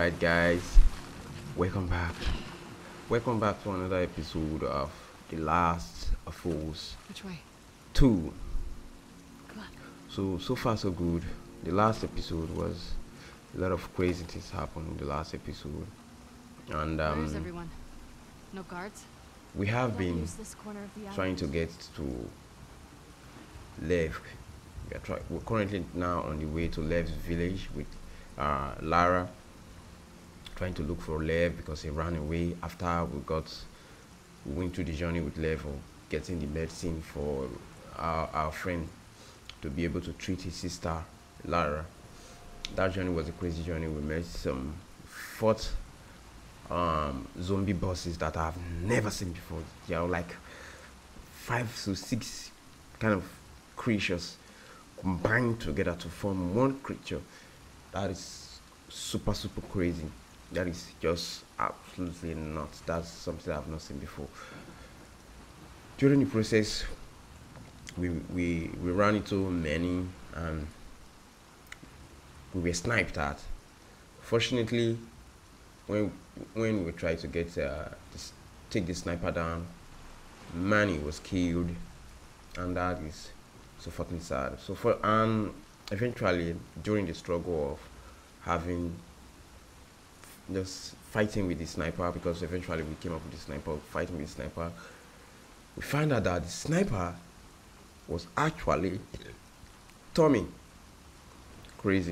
Alright, guys, welcome back. Welcome back to another episode of The Last of Us Which way? 2. Come on. So far so good. The last episode was a lot of crazy things happened in the last episode. And Where's everyone? No guards? we have Let been use this corner of the trying to island. get to Lev. We're currently now on the way to Lev's village with Lara, trying to look for Lev because he ran away after we went through the journey with Lev of getting the medicine for our friend to be able to treat his sister Lara. That journey was a crazy journey. We met some fought zombie bosses that I've never seen before. They are like 5 to 6 kind of creatures combined together to form one creature. That is super crazy. That is just absolutely nuts. That's something I've not seen before. During the process, we ran into many and we were sniped at. Fortunately, when we tried to take the sniper down, Manny was killed, and that is so fucking sad. So eventually during the struggle of having just fighting with the sniper, because eventually we came up with the sniper, fighting with the sniper, we found out that the sniper was actually Tommy. Crazy.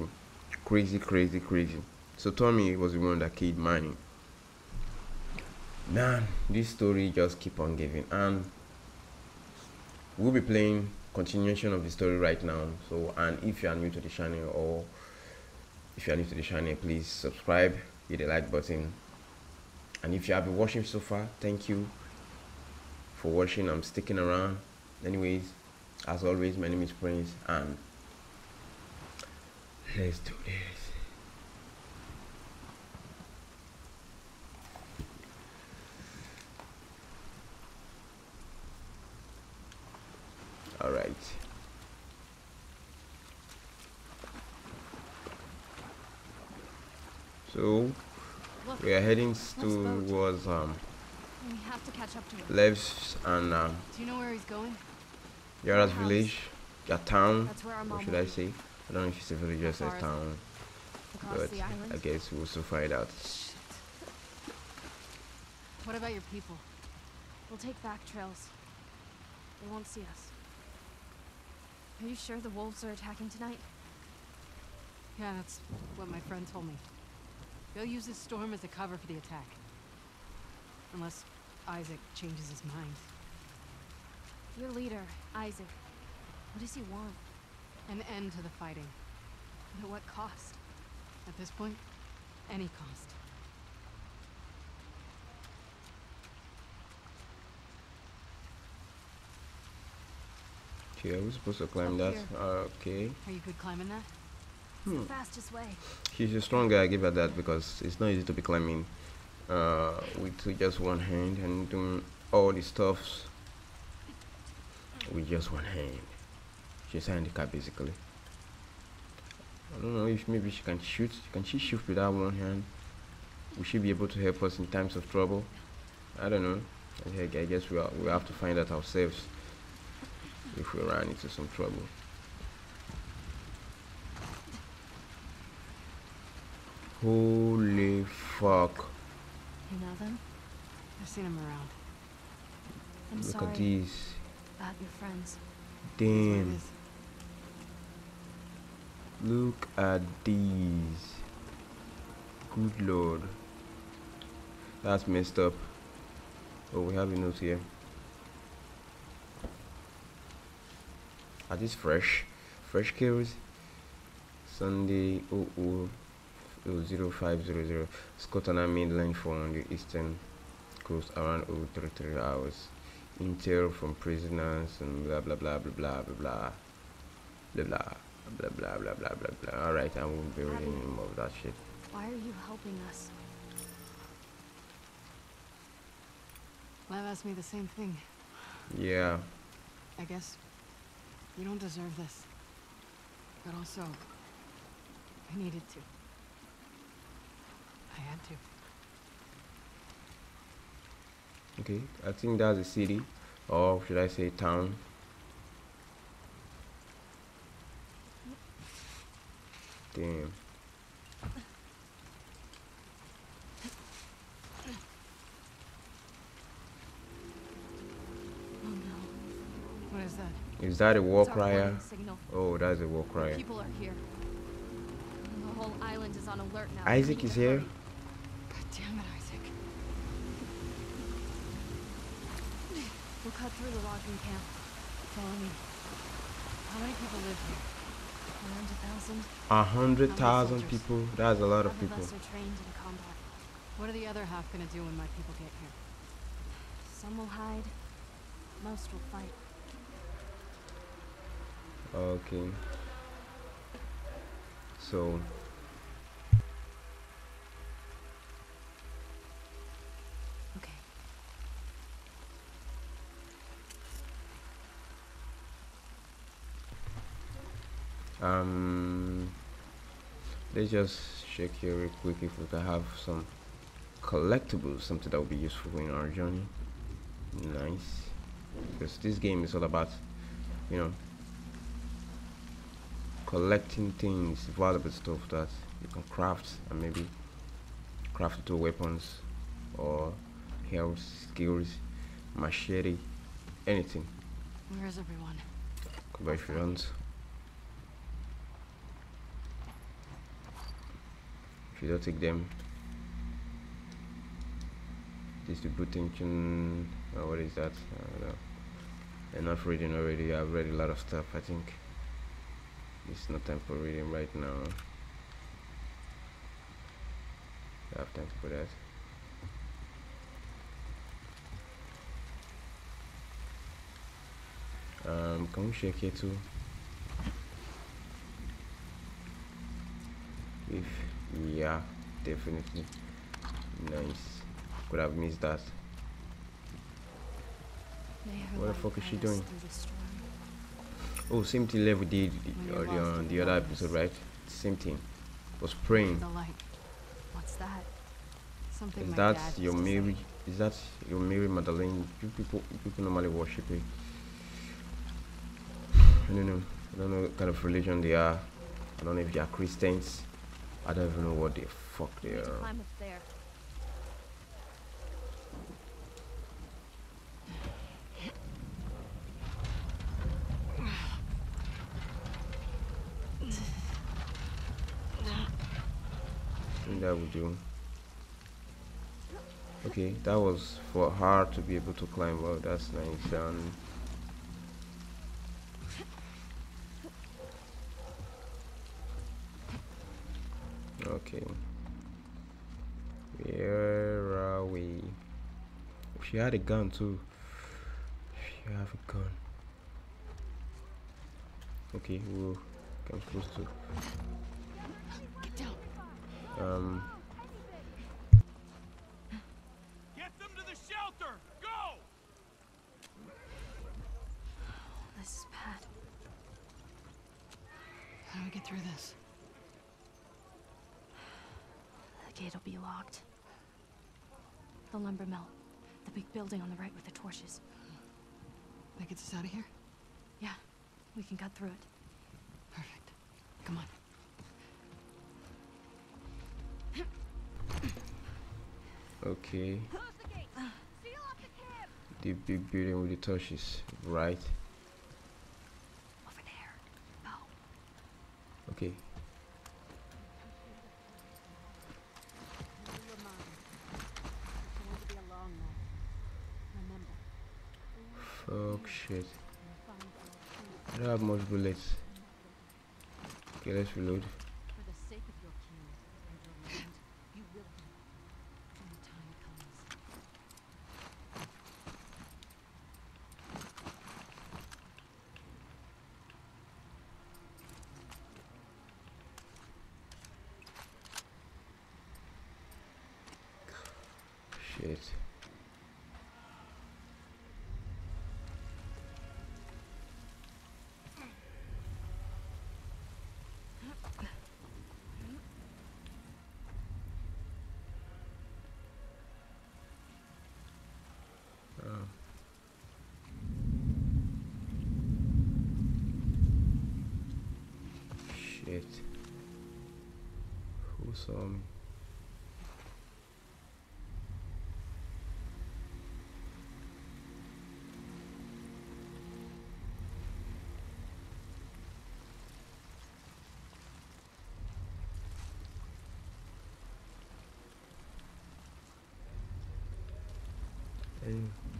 So Tommy was the one that killed Manny. Man, this story just keep on giving, and we'll be playing continuation of the story right now. So, and if you are new to the channel, please subscribe, hit the like button, and if you have been watching so far, thank you for watching. I'm sticking around. Anyways, as always, my name is Prince, and let's do this. All right. So Look, we are heading boat. towards we have to catch up to him. Lev's and Do you know where he's going? Yara's House. village, their town. That's where our What mom should will I be. say? I don't know if it's a village or it's How a far is it? town, Across but the island. I guess we'll soon find out. Shit. What about your people? We'll take back trails. They won't see us. Are you sure the wolves are attacking tonight? Yeah, that's what my friend told me. They'll use this storm as a cover for the attack. Unless Isaac changes his mind. Your leader, Isaac. What does he want? An end to the fighting. And at what cost? At this point, any cost. Okay, are we supposed to climb Up that? here. Okay. Are you good climbing that? It's the fastest way. She's a strong guy, I give her that, because it's not easy to be climbing with just one hand and doing all the stuffs with just one hand. She's handicapped basically. I don't know if maybe she can shoot. Can she shoot with that one hand? Will she be able to help us in times of trouble? I don't know. I guess we'll have to find out ourselves if we run into some trouble. Holy fuck. You know them? I've seen him around. I'm Look sorry at these. about your friends. That's what it Damn. is. Look at these. Good lord. That's messed up. Oh, we have a note here. Are these fresh? Fresh kills? Sunday 0500. Scotland mainland on the eastern coast around 033 hours. Intel from prisoners and blah blah blah blah blah blah blah blah blah blah blah blah blah blah. Alright, I won't be reading any more of that shit. Why are you helping us? Lev asked me the same thing. Yeah. I guess you don't deserve this. But also, I needed to. I had to. Okay, I think that's a city, or should I say town? Damn. Oh no. What is that? Is that a war It's our crier? warning signal. Oh, that's a war More crier. people are here. The whole island is on alert now. Isaac We need is to here? hurry. God damn it, Isaac. We'll cut through the logging camp. Follow me. How many people live here? Around 1,000. 100,000 soldiers? people? That's a lot of Half people. us are trained in combat. What are the other half gonna do when my people get here? Some will hide. Most will fight. Okay. So Okay. let's just check here real quick if we can have some collectibles, something that will be useful in our journey. Nice, because this game is all about, you know, collecting things, valuable stuff that you can craft and maybe craft into weapons or health skills, machete, anything. Where is everyone? Come back if you want. If you don't take them, distributing, what is that? I don't know. Enough reading already. I've read a lot of stuff. I think it's not time for reading right now. I have time for that. Can we check here too? If yeah, definitely. Nice. Could have missed that. May her What the light fuck is she guide us doing? through the storm. Oh, same thing Level did When you're on lost in the the other wilderness. episode, right? Same thing. Was praying. The light. What's that? Something Is my that dad your used to say. Mary? Is that your Mary Magdalene? You people normally worship it. I don't know. I don't know what kind of religion they are. I don't know if they are Christians. I don't even know what the fuck We they need to are. climb up there. I think that would do. Okay, that was for her to be able to climb. Well, that's nice. Okay, where are we? She had a gun too. She have a gun. Okay, we'll come close to. Get down. Get them to the shelter! Go! This is bad. How do we get through this? The gate will be locked. The lumber mill. The big building on the right with the torches. That gets us out of here? Yeah, we can cut through it. Perfect. Come on. Okay, Close the gate. Seal off the camp. the big building with the torches, right? Over there. Oh. Okay. Your mind. It's going to be a long night. Remember, Fuck shit. you'll find your I don't have much bullets. Okay, let's reload. for the sake of your king and your land, you will do it when the time comes. Shit. Who saw me? Hey.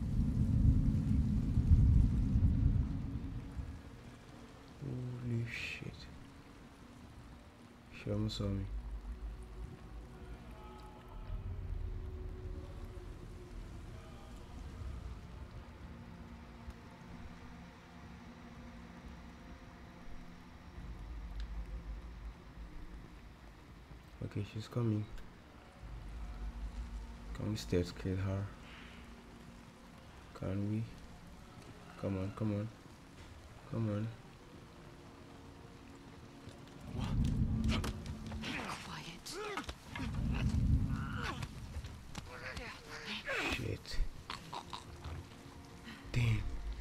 Holy shit. She almost saw me. Okay, she's coming. Can we stealth kill her? Can we? Come on, come on. Come on. Quiet. Shit. Damn.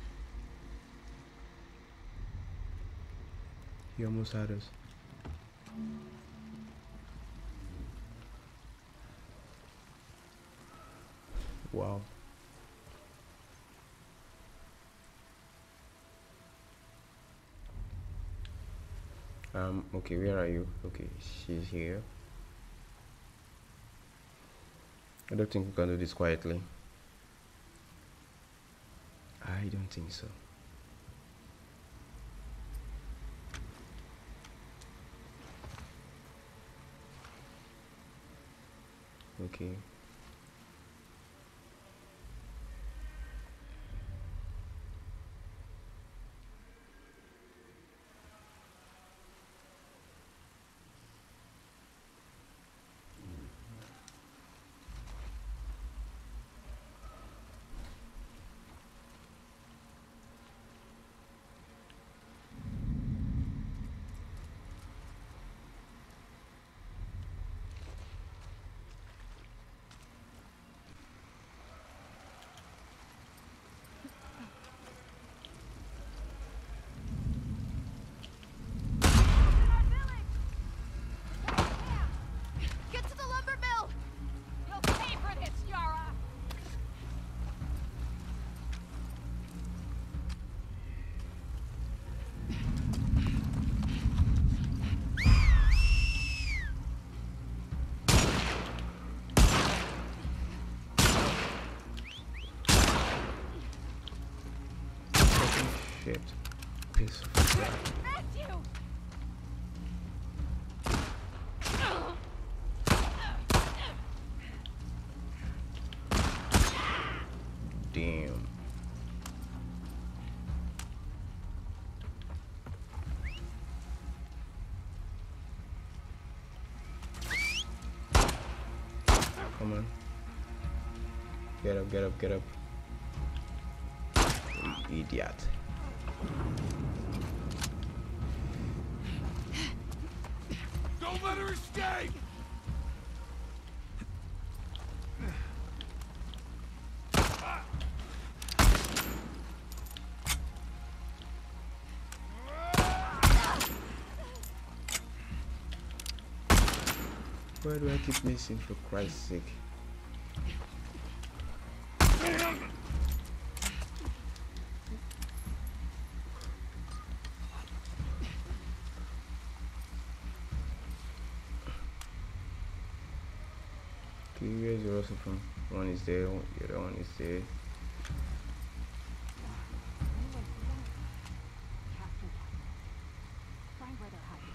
He almost had us. Wow. Okay, where are you? Okay, she's here. I don't think we can do this quietly. I don't think so. Okay. Get to the lumber mill! You'll pay for this, Yara! Shit. Piece of crap. Matthew! Damn. Come on. Get up, get up, get up. You idiot. Don't let her escape! Why do I keep missing, for Christ's sake? Okay, where's the rest of them? One is there, the other one is there. Find where they're hiding.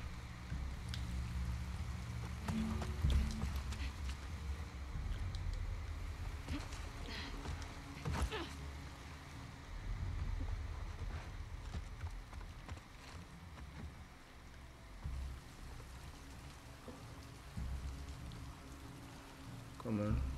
Come on.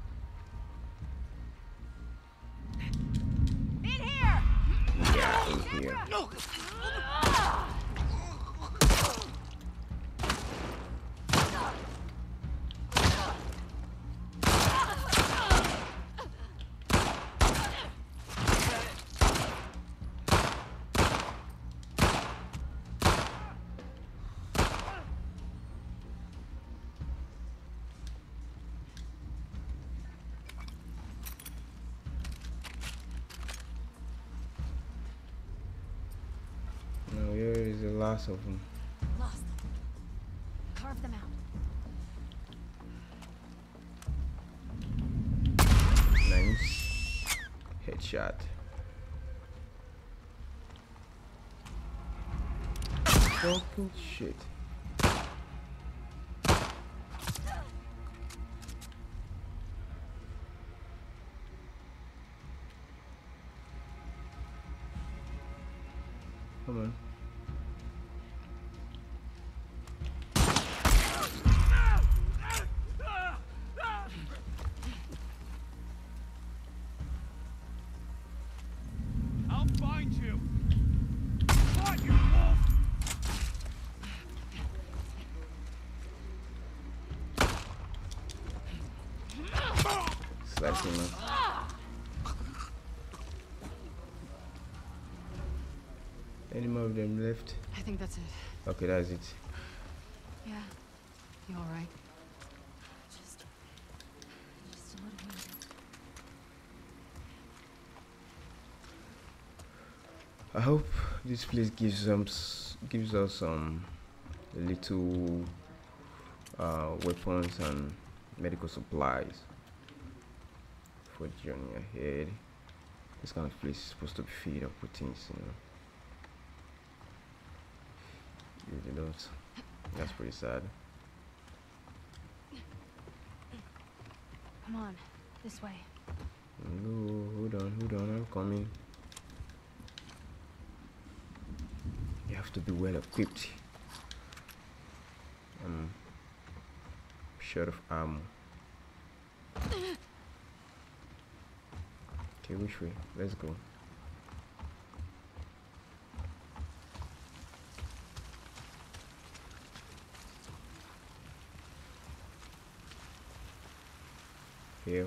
In here! Yeah. here. Now here is the last of them. Lost them. Carve them out. Nice headshot. Fucking shit. Come on. I'll find you. What, you wolf? Slash him up. Any more of them left? I think that's it. Okay, that's it. Yeah. You all right? Just a little wounded. I hope this place gives us little weapons and medical supplies for the journey ahead. This kind of place is supposed to be filled up with things, you know. Usually don't. That's pretty sad. Come on, this way. No, hold on, I'm coming. You have to be well equipped. Short of ammo. Okay, which way? Let's go. Here.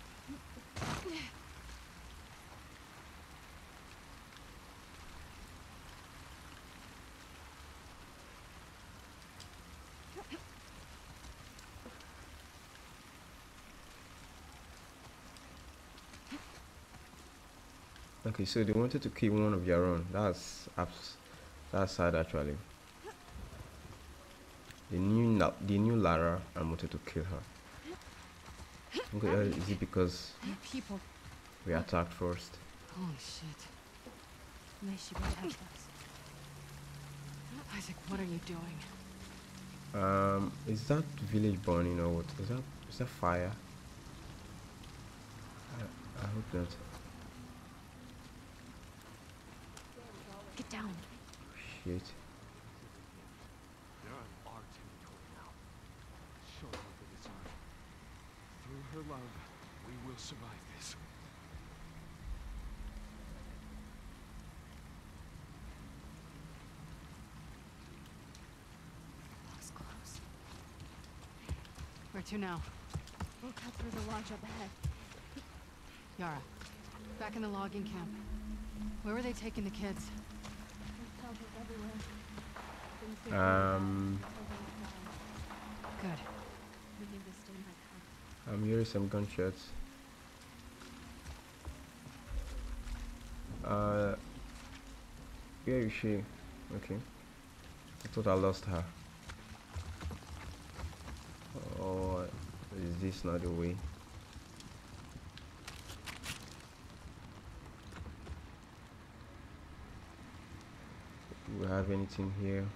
Okay, so they wanted to kill one of your own. That's sad actually. They knew Lara and wanted to kill her. Okay, is it because They're people. we attacked first? Holy shit. May she protect us. Isaac, what are you doing? Is that village burning or what? Is that fire? I hope not. Get down. Shit. They're on our territory now. Show her that it's ours. Through her love, we will survive this. Looks close. Where to now? We'll cut through the lodge up ahead. Yara, back in the logging camp. Where were they taking the kids? There's pelters everywhere. Good. We need to stay like that. I'm hearing some gunshots. Where is she? Okay. I thought I lost her. Oh, is this not the way? Do we have anything here?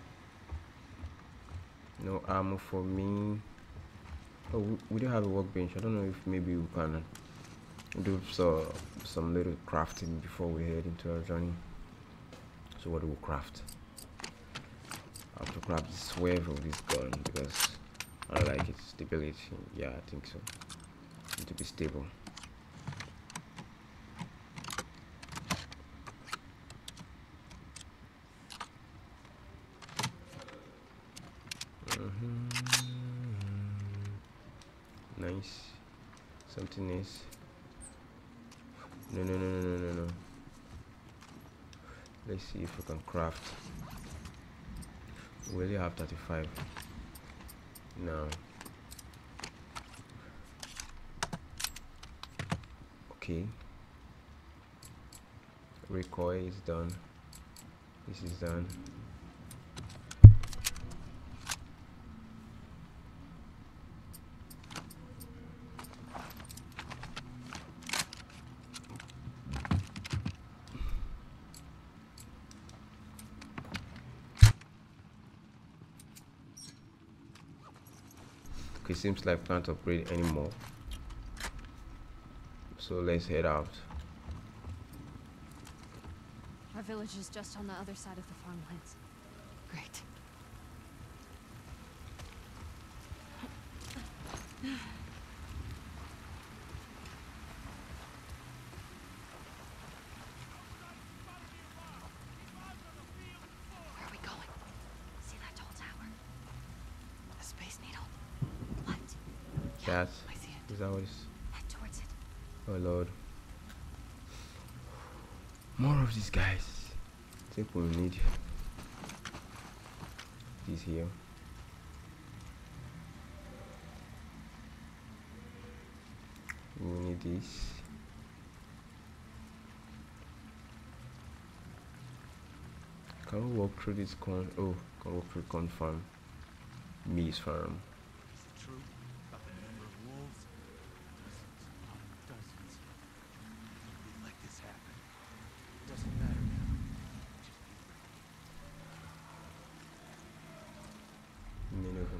No ammo for me. Oh, we don't have a workbench. I don't know if maybe we can do some little crafting before we head into our journey. So what do we craft? I have to craft the swerve of this gun because I don't like its stability. Yeah, I think so. Need to be stable. something is. No. Let's see if we can craft. We only have 35. No. Okay. Recoil is done. This is done. Okay, seems like we can't upgrade anymore. So let's head out. Our village is just on the other side of the farmlands. Great. Where are we going? See that tall tower? A space needle? What? That I see it. is that what it's. Head towards it. Oh lord. More of these guys. I think we'll need these here. We'll need this. Can we walk through this corn? Oh, can we walk through corn farm? Maize farm. Is it true about the number of wolves? Dozens upon dozens. We'd let this happen. It doesn't matter now. Just be ready. Many of them.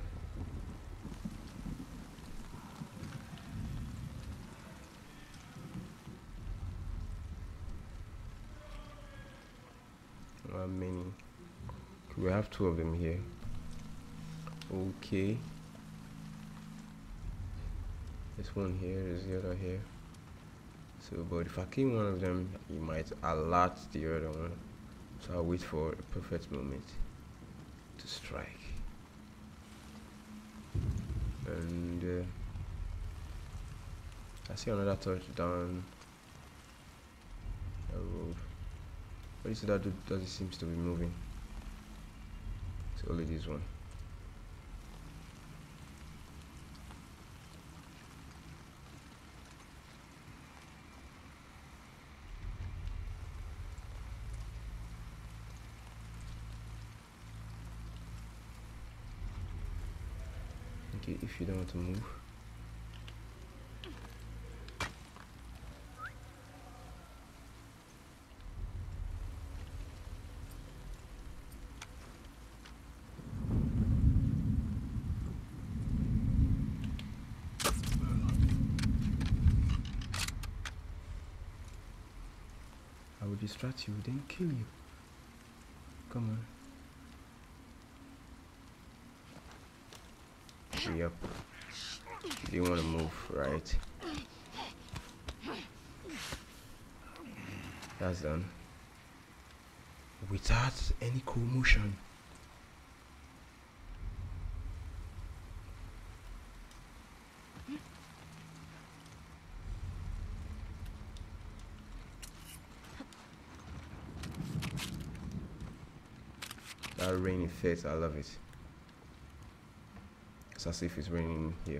Many. We have 2 of them here. Okay. This one here is the other here. So, but if I kill one of them, he might alert the other one. So I'll wait for a perfect moment to strike. And I see another torch down the road. What is that dude? Does it seems to be moving? It's only this one. Okay, if you don't want to move. I will distract you, then kill you. Come on. Yep. You want to move, right? That's done. Without any commotion. That rain effect, I love it. It's as if it's raining here.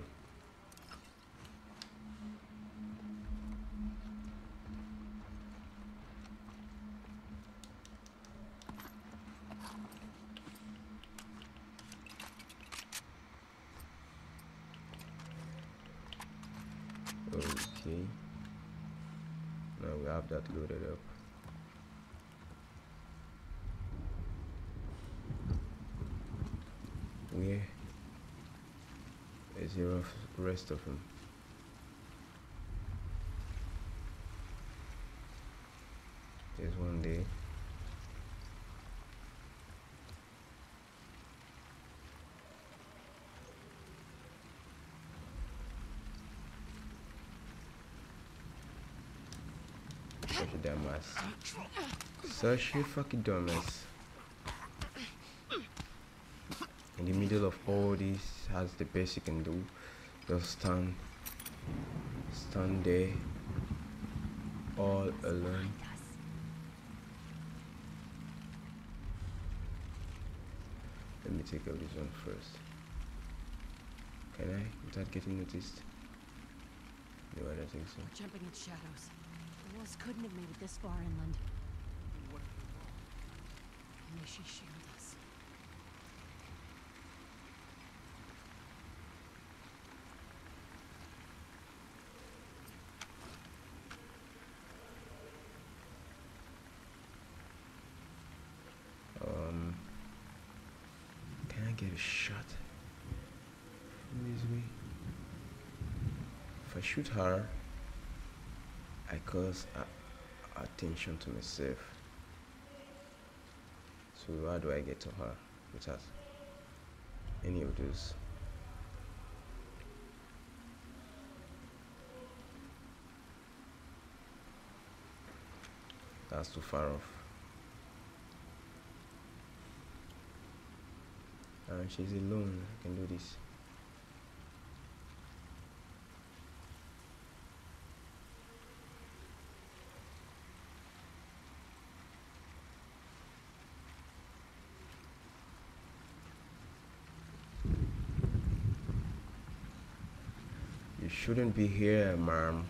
Okay. Now we have that loaded up. Where is the rest of them? There's one there. Such a dumbass. Such a fucking dumbass. In the middle of all this, has the best you can do. Just stand Stand there, all alone. Let me take out this one first. Can I, without getting noticed? No, I don't think so. We're jumping at shadows. The wolves couldn't have made it this far inland. May she shield us. Can I get a shot from this way? If I shoot her, I cause attention to myself. So how do I get to her without any of those? That's too far off. And she's alone. I can do this. You shouldn't be here, ma'am.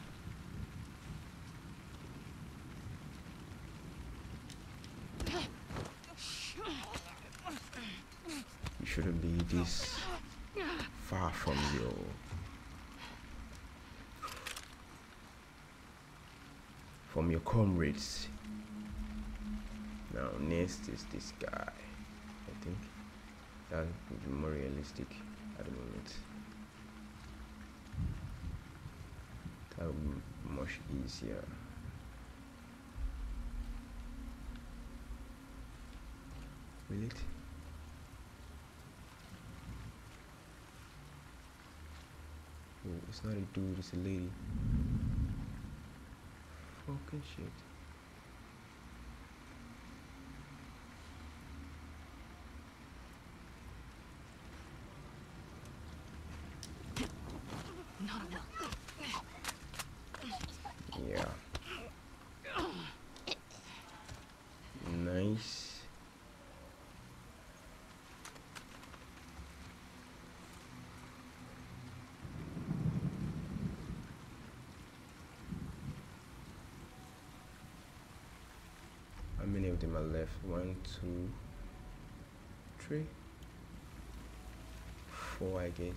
You shouldn't be this far from your comrades. Now next is this guy. I think that would be more realistic at the moment. That would be much easier. Will it? Oh, it's not a dude, it's a lady. Fucking shit. Not a will. Yeah. Nice. How many of them are left? 1, 2, 3, 4, I guess.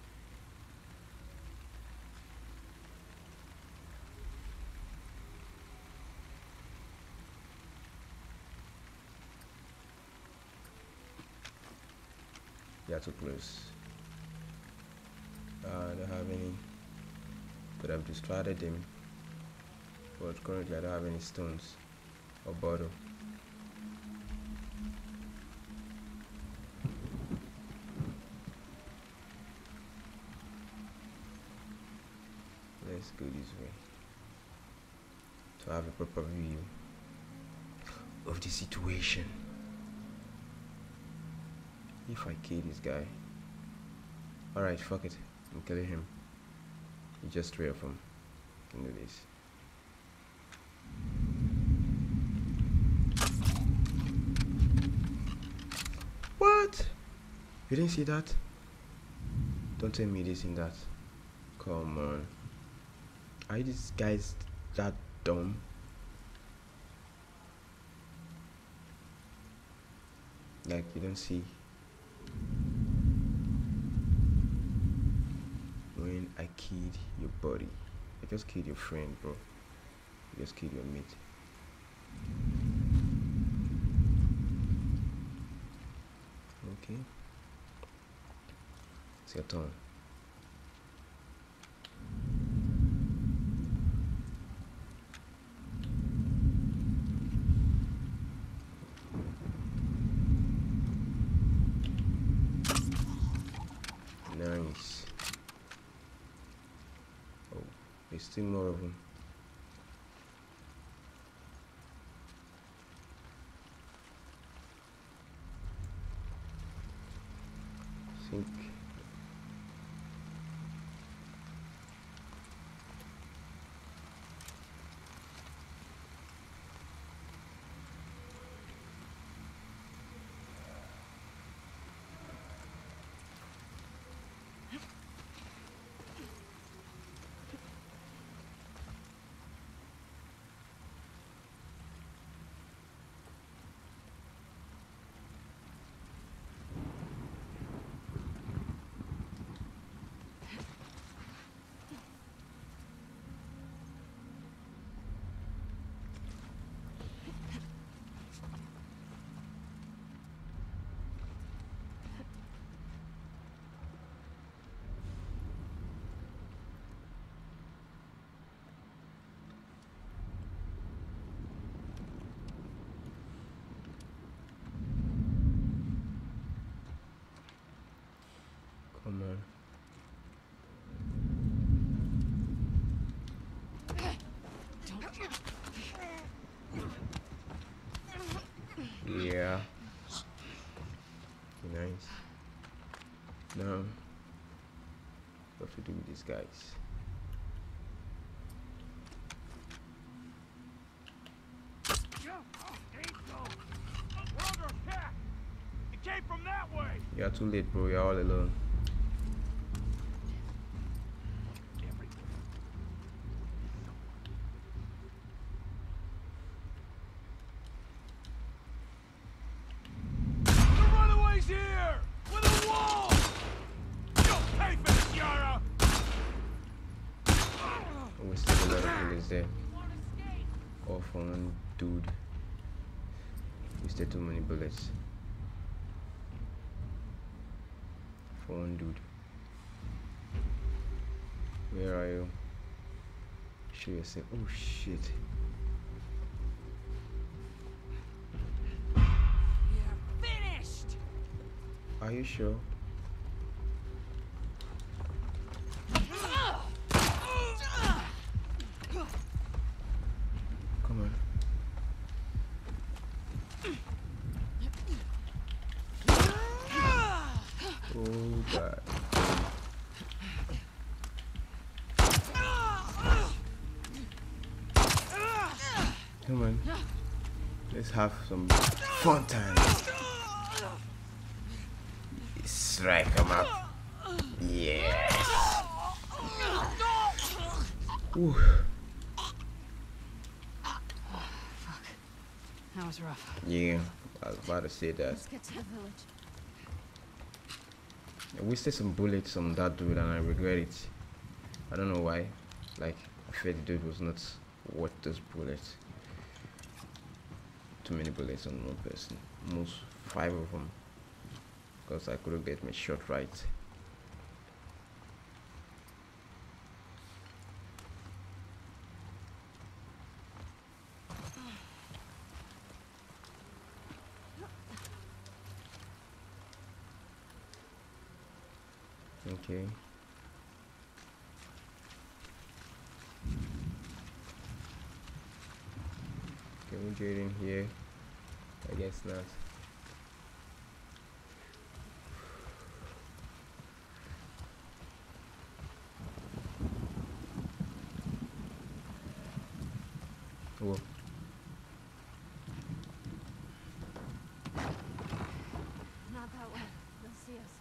Yeah, too close. I don't have any, but I've discarded them. But currently I don't have any stones or bottle. Let's go this way to have a proper view of the situation. If I kill this guy, alright, fuck it, I'm killing him. It's just 3 of them. I can do this. What? You didn't see that? Don't tell me this in that. Come on. Are these guys that dumb? Like, you don't see when I killed your buddy. I just killed your friend, bro. I just killed your mate. Okay. It's your turn. Nice. Oh, there's still more of them. I think Yeah. Nice. Now, what to do with these guys? We're under attack! It came from that way! You're too late, bro. You're all alone. The runaway's here! With a wall! You'll pay for this, Yara! Oh, we still a lot of bullets there. All for one dude. We still too many bullets. For one dude. Where are you? Show yourself. Oh shit. You're finished! Are you sure? Come on. Oh god. Come on. Let's have some fun time. Strike him up. Yes. Ooh. That was rough. Yeah, I was about to say that. Let's get to the village. I wasted some bullets on that dude and I regret it. I don't know why. Like, I felt the dude was not worth those bullets. Too many bullets on one person. Almost 5 of them. Because I couldn't get my shot right. Okay. Can we get in here? I guess not. Whoa. Not that way. They'll see us.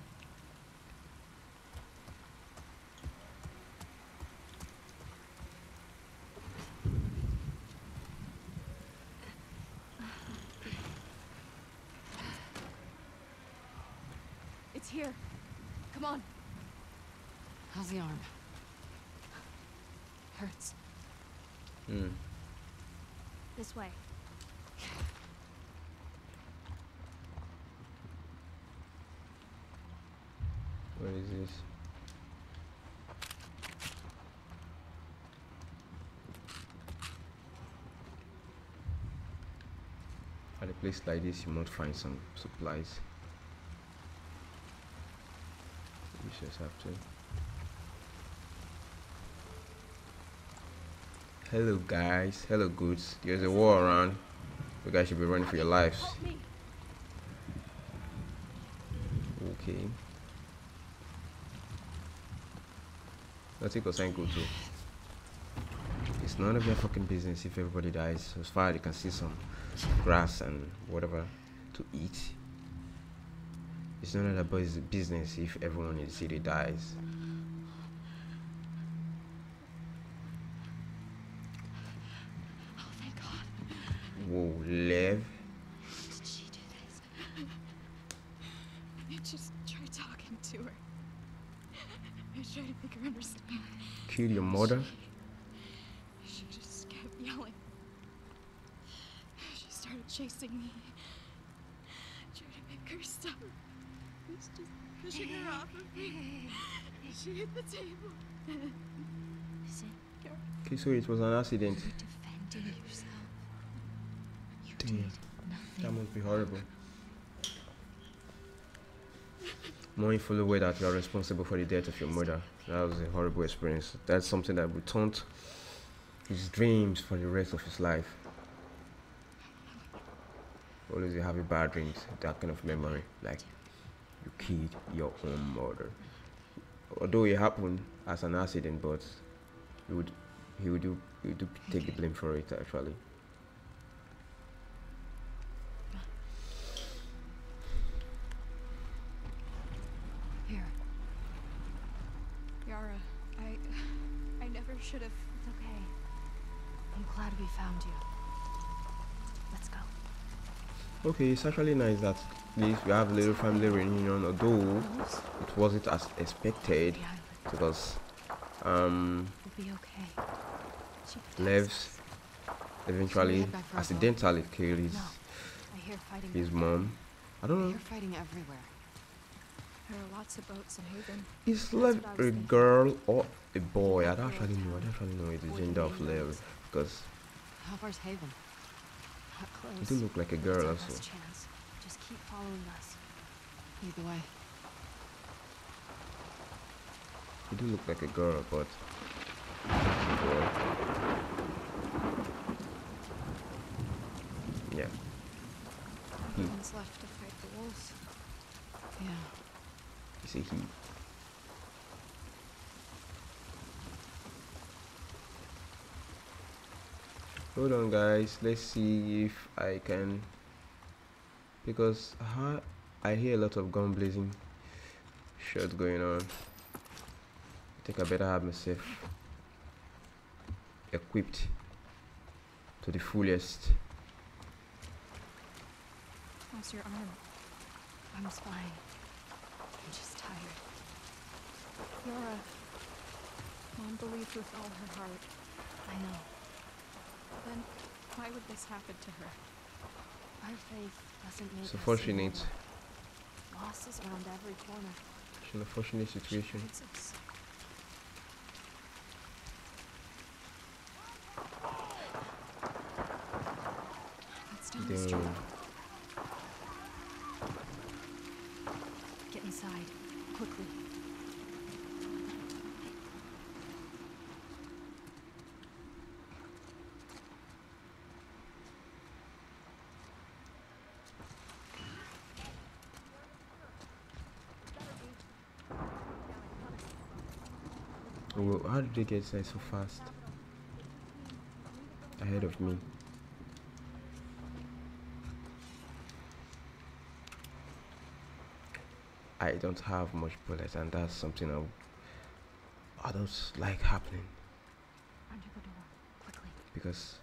It's here. Come on. How's the arm? Hurts. This way. What is this? At a place like this, you might find some supplies. You just have to. Hello guys, hello goods. There's a war around. You guys should be running for your lives. Help me. Okay. Let's take a sign go too. It's none of your fucking business if everybody dies. As far as you can see some grass and whatever to eat. It's none of that boys' business if everyone in the city dies. Oh, thank God. Whoa, Lev. Did she do this? I just tried talking to her. I tried to make her understand. Kill your mother? She just kept yelling. She started chasing me. I tried to make her stop. I was just pushing her off of me. She hit the table. Listen, you're Okay, so it was an accident. defending yourself. You Damn. did That nothing. must be horrible. Knowing fully well that you are responsible for the death of your mother. That was a horrible experience. That's something that would taunt his dreams for the rest of his life. always you have bad dreams, that kind of memory, like you killed your own mother. Although it happened as an accident, but he would he would take the blame for it actually. Here. Yara, I never should have. It's okay. I'm glad we found you. Let's go. Okay, it's actually nice that at least we have a little family reunion, although Wolves? it wasn't as expected The island. because We'll be okay. She protects Levs us. eventually head back for our boat? accidentally killed No. I hear fighting. his mom. I don't I know. hear fighting everywhere. There are lots of boats in Haven. Is That's Lev what I was a thinking. girl or a boy? I don't actually know. I don't actually know the gender of Lev because How far's Haven? Not it close. do look like a It's girl our also. best chance. Just keep following us. Lead the way. It do look like a girl, but boy. Yeah. He. One's left to fight the wolves. Yeah. You see he. Hold on, guys. Let's see if I can. Because I hear a lot of gun blazing shots going on. I think I better have myself equipped to the fullest. How's your arm? I'm fine. I'm just tired. Yara, Mom believed with all her heart. I know. Then why would this happen to her? Our faith doesn't make It's us unfortunate. immortal. Loss is around every corner. It's an unfortunate She situation. guides us. That's down the street. Damn. Get inside. Quickly. Oh, how did they get inside so fast? Ahead of me. I don't have much bullets, and that's something I don't like happening Under the door. Quickly. because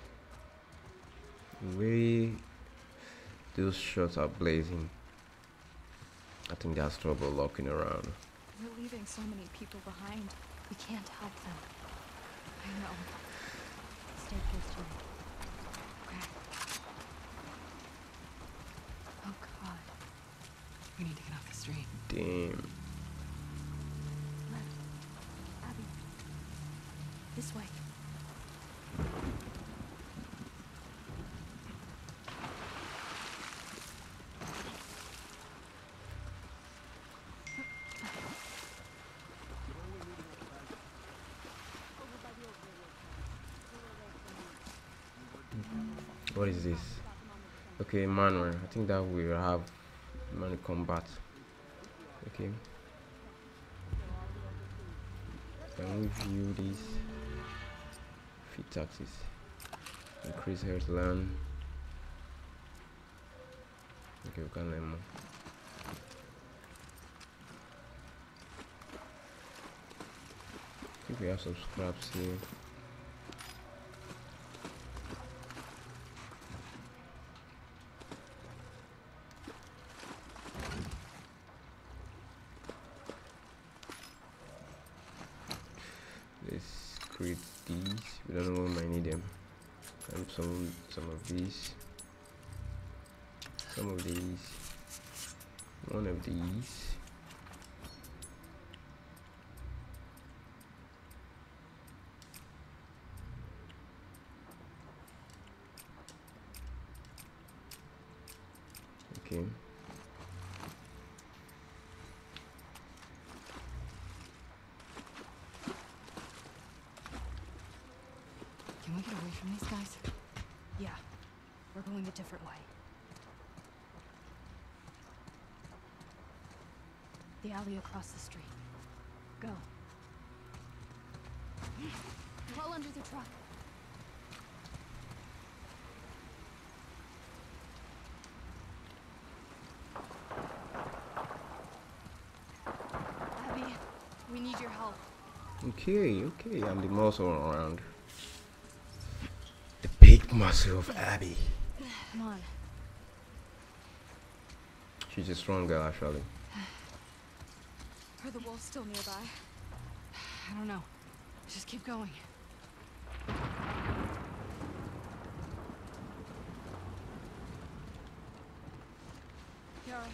the way those shots are blazing, I think there's trouble lurking around. We're leaving so many people behind. We can't help them. I know. Stay close to me. Okay. Oh God. We need to get off the street. Damn. Left. Abby. This way. What is this? Okay, manual. I think that we will have manual combat. Okay. Can we view this? Feed taxes. Increase health land. Okay, we can learn more. I think we have some scraps here. Let's create these. We don't know when we might need them. And some of these. Some of these. One of these. Okay. Can we get away from these guys? Yeah. We're going a different way. The alley across the street. Go. Crawl under the truck. Abby, we need your help. Okay, I'm the muscle around. The big muscle of Abby. Come on. She's a strong girl, actually. Are the wolves still nearby? I don't know. Just keep going. Yara.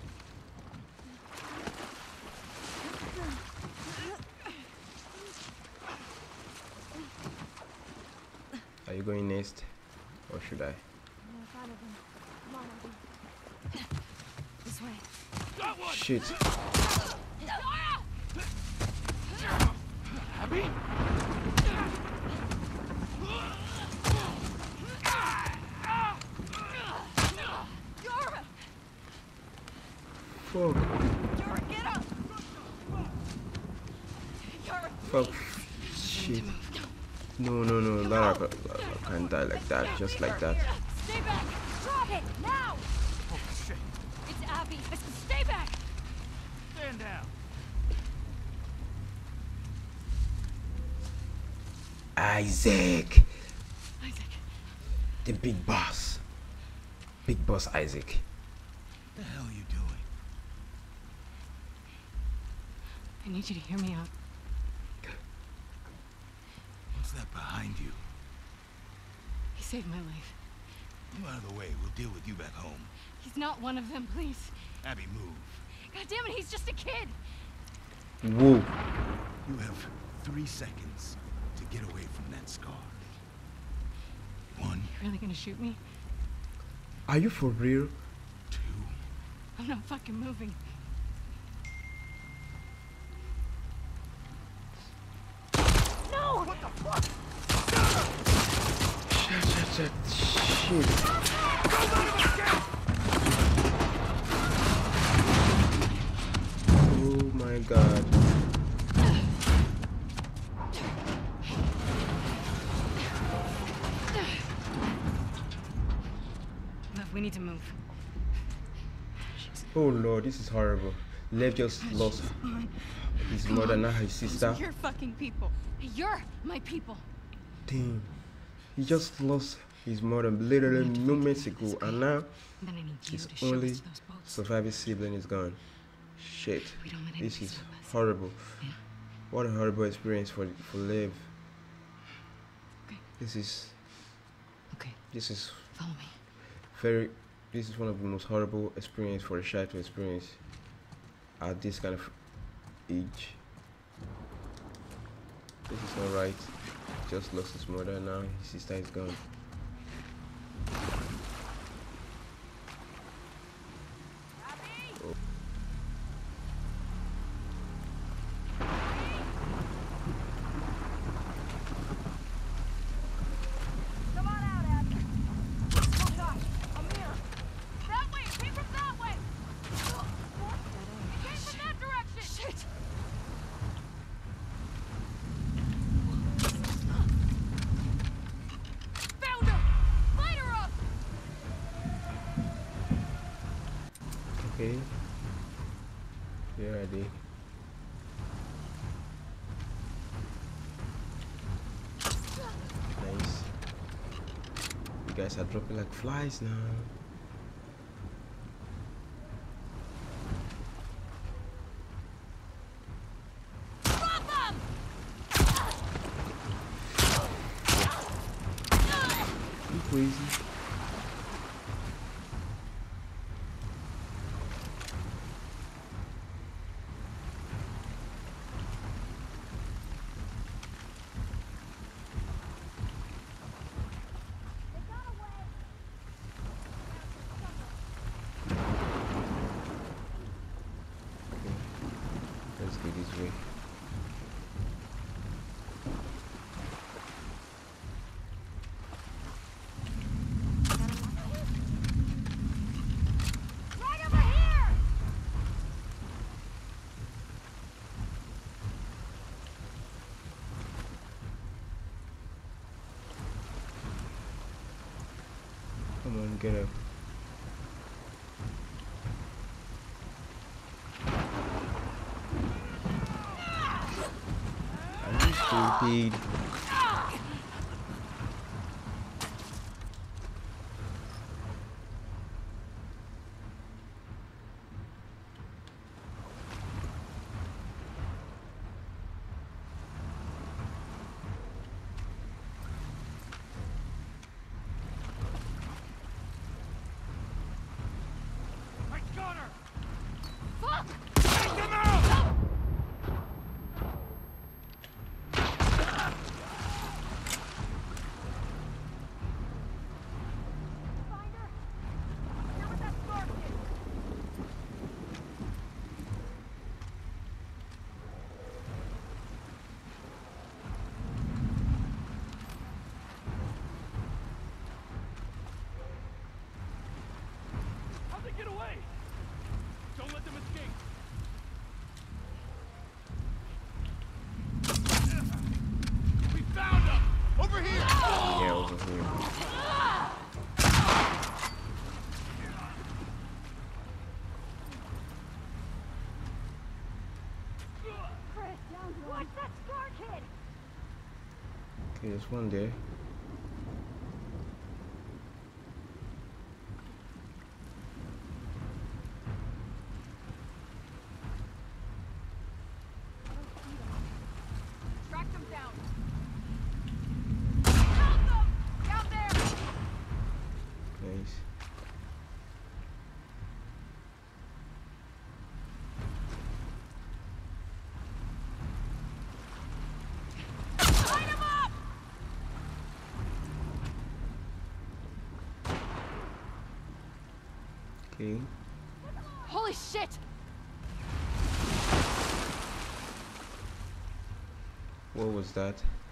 Are you going next? Or should I? I'm gonna find them. Come on, Abby. This way. Shit. Abby? Yara! Fuck. Yara, get up! Yara, Fuck. Shit. No. Lara can't die like that. Just like that. stay back! Drop it, now! Oh, shit. It's Abby. Stay back! Stand down. Isaac. Isaac. The big boss. Big boss Isaac. What the hell are you doing? I need you to hear me out. What's that behind you? He saved my life. Move out of the way. We'll deal with you back home. He's not one of them, please. Abby, move. God damn it, he's just a kid. Whoa. You have 3 seconds to get away from that scar. 1, You really gonna shoot me? Are you for real? 2. I'm not fucking moving. No! What the fuck? Shit. Oh my god. Lev, we need to move. Oh lord, this is horrible. Lev just lost his mother, now his sister. You're fucking people. You're my people. Damn. He just lost his mother literally moments ago, and now Then I need you his to show only us those boats. surviving sibling is gone. Shit. We don't let This anybody is stop us. horrible. Yeah. What a horrible experience for Lev. Okay. This is Okay, follow me. this is one of the most horrible experience for a child to experience at this kind of age. This is not right. Just lost his mother, now his sister is gone. Oh. Come on out, Abby. Oh gosh, a mirror. That way, it came from that way. It came from that direction. Shit. Found her. Light her up. Okay. Yeah, I did. Nice. You guys are dropping like flies now. Drop them. You crazy? Let's go this way. Right over here. Get up. Are you stupid? I got her! Fuck! Take them out! Find her! You're with that scar kid! How'd they get away? Don't let them escape. We found them! Over here! Yeah, over here. Chris, watch that scar kid! Okay, there's one there. Track them down! Found them! Down there! Nice. Line them up! Okay. Holy shit! What was that?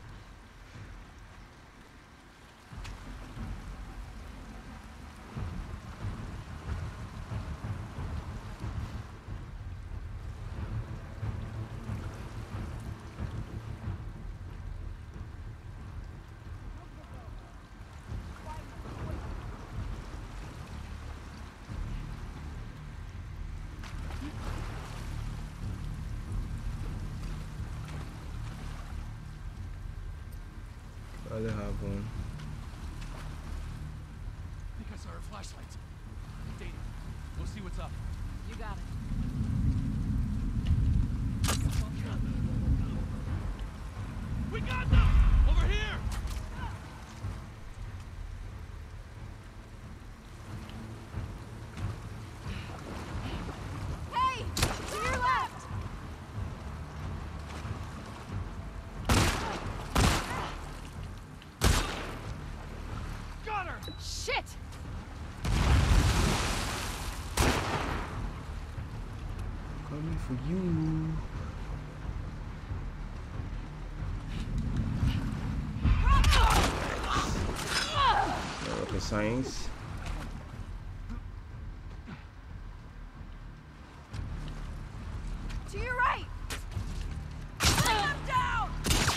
I only have one. I think I saw her flashlight. Dana, go see what's up. You got it. We got them! Over here! Hey! To your left! Got her! Shit! Coming for you. Okay, science. To your right! Bring them down!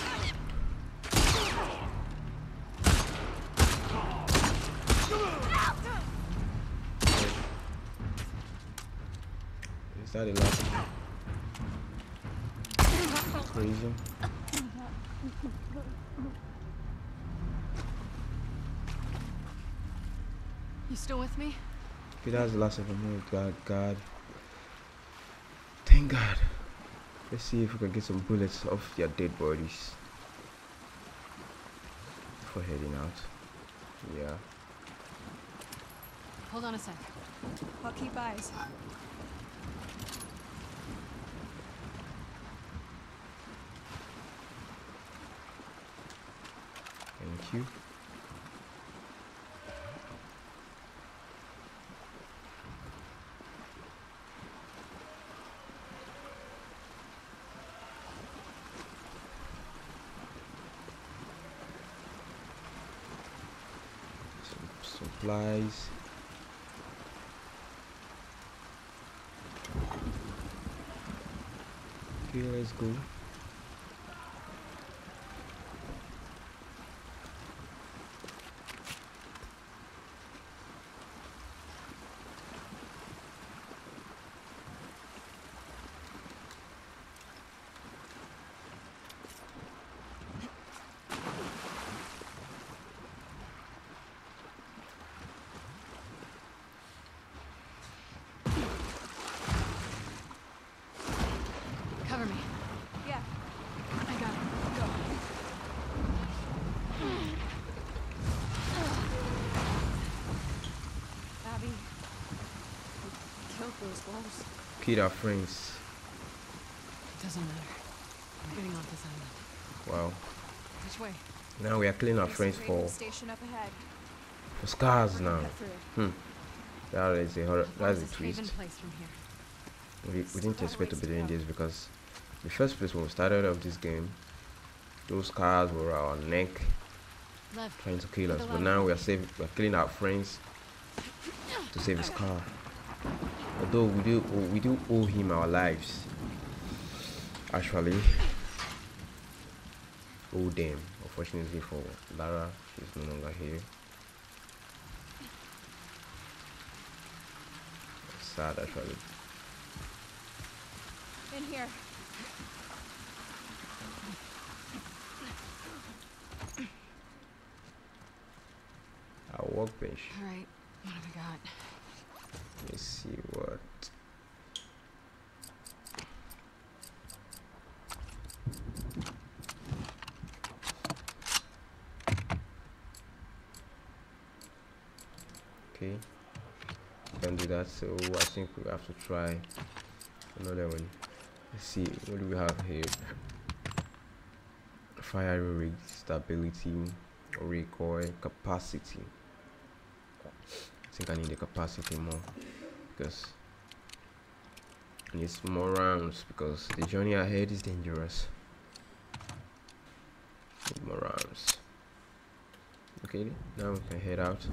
Is that the last one? Crazy. You still with me? Okay, that's the last of them. Oh God, God. Thank God. Let's see if we can get some bullets off their dead bodies before heading out. Yeah. Hold on a sec. I'll keep eyes. Thank you. Some supplies. Okay, let's go. broke those walls. Killed our friends. It doesn't matter. We're getting off this island. Wow. Which way? Now we are killing our There's a friends trading for station up ahead. scars We're gonna now. cut through. That is a horror. How far That's is a this haven twist. place from here? We didn't Got a expect to ways be to doing go. this because the first place when we started off this game, those scars were our neck Lev. trying to kill Hit us. the But ladder now for we me. are we're killing our friends to save his car. Although we do owe him our lives. Actually, owe them. Unfortunately for Lara, she's no longer here. It's sad actually. In here. Our workbench. Alright, what have we got? Let's see what. Okay, can do that. So I think we have to try another one. Let's see what do we have here. Firing rate, stability, recoil, capacity. I think I need the capacity more because I need more rounds because the journey ahead is dangerous. Need more rounds. Okay, now we can head out.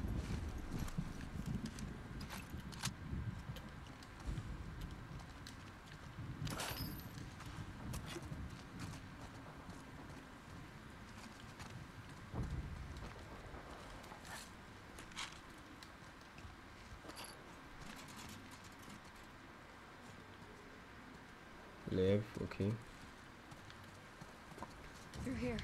LEV, okay. Through here.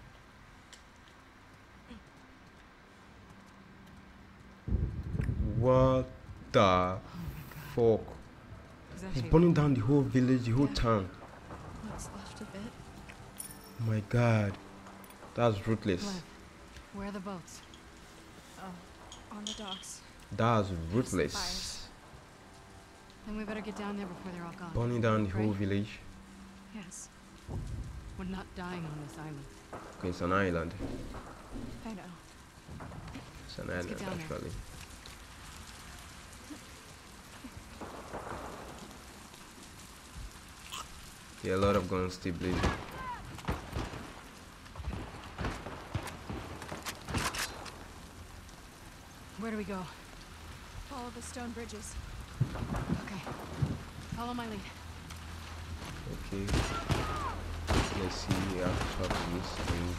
What the fuck? Is that He's you? burning down the whole village, the whole Yeah. town. What's left of it? Oh my god. That's ruthless. Lev, where are the boats? Oh, on the docks. That's fires. ruthless. Then we better get down there before they're all gone. Burning down the whole Right? village. Yes, We're not dying on this island. Okay, it's an island. I know. It's an Let's island get down there. actually. Yeah, a lot of guns still blazing. Where do we go? Follow the stone bridges. Okay. Follow my lead. Okay. Let's see, we have to talk to this thing.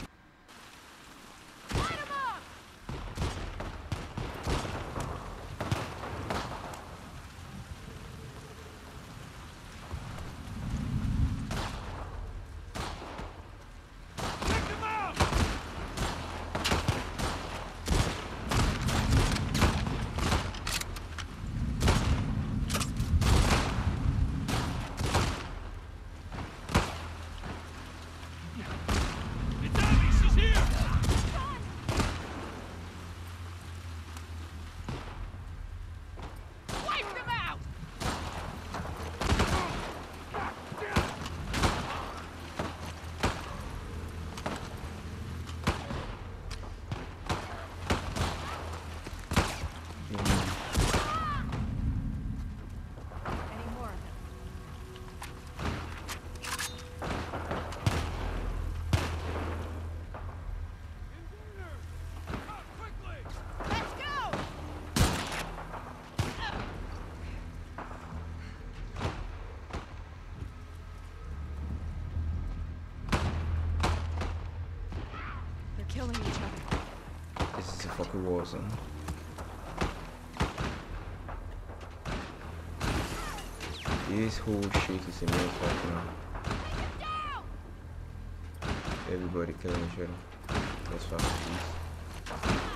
It's Abby! She's here! Wipe them out! Any more? Quickly! Let's go! They're killing each other. This is a fucking war zone. This whole shit is immense right now. Everybody killing each other. Let's fuck with this.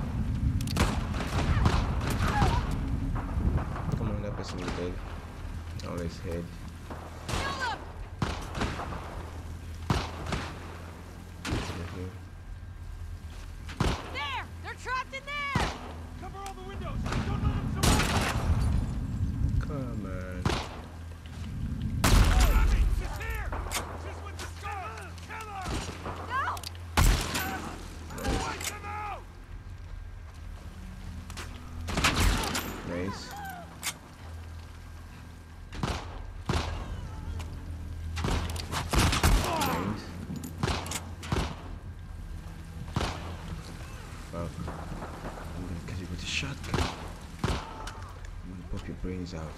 Come on, that person is dead. Now let's head. There! They're trapped in there! Cover all the windows! Don't let them survive! Come on. Abby! She's here! She's with the skull! Kill her! No! Wipe them out! Nice. Nice. Fuck. I'm gonna catch you with a shotgun. I'm gonna pop your brains out.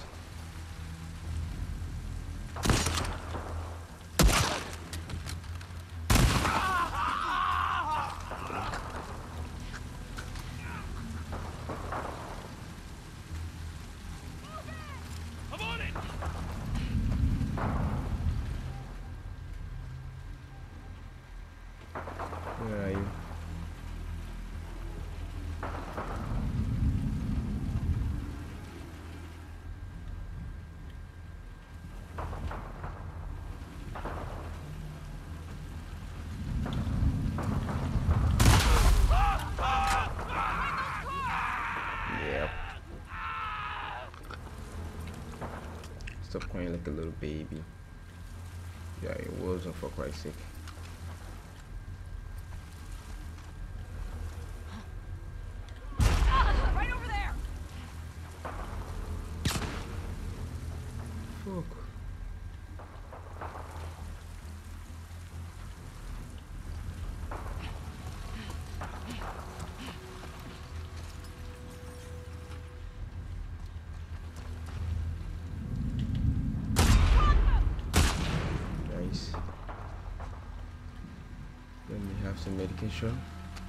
I'm on it! Where are you? Yep. Stop crying like a little baby. Yeah, it wasn't, for Christ's sake. Right over there! Fuck. Nice. Let me have some medication.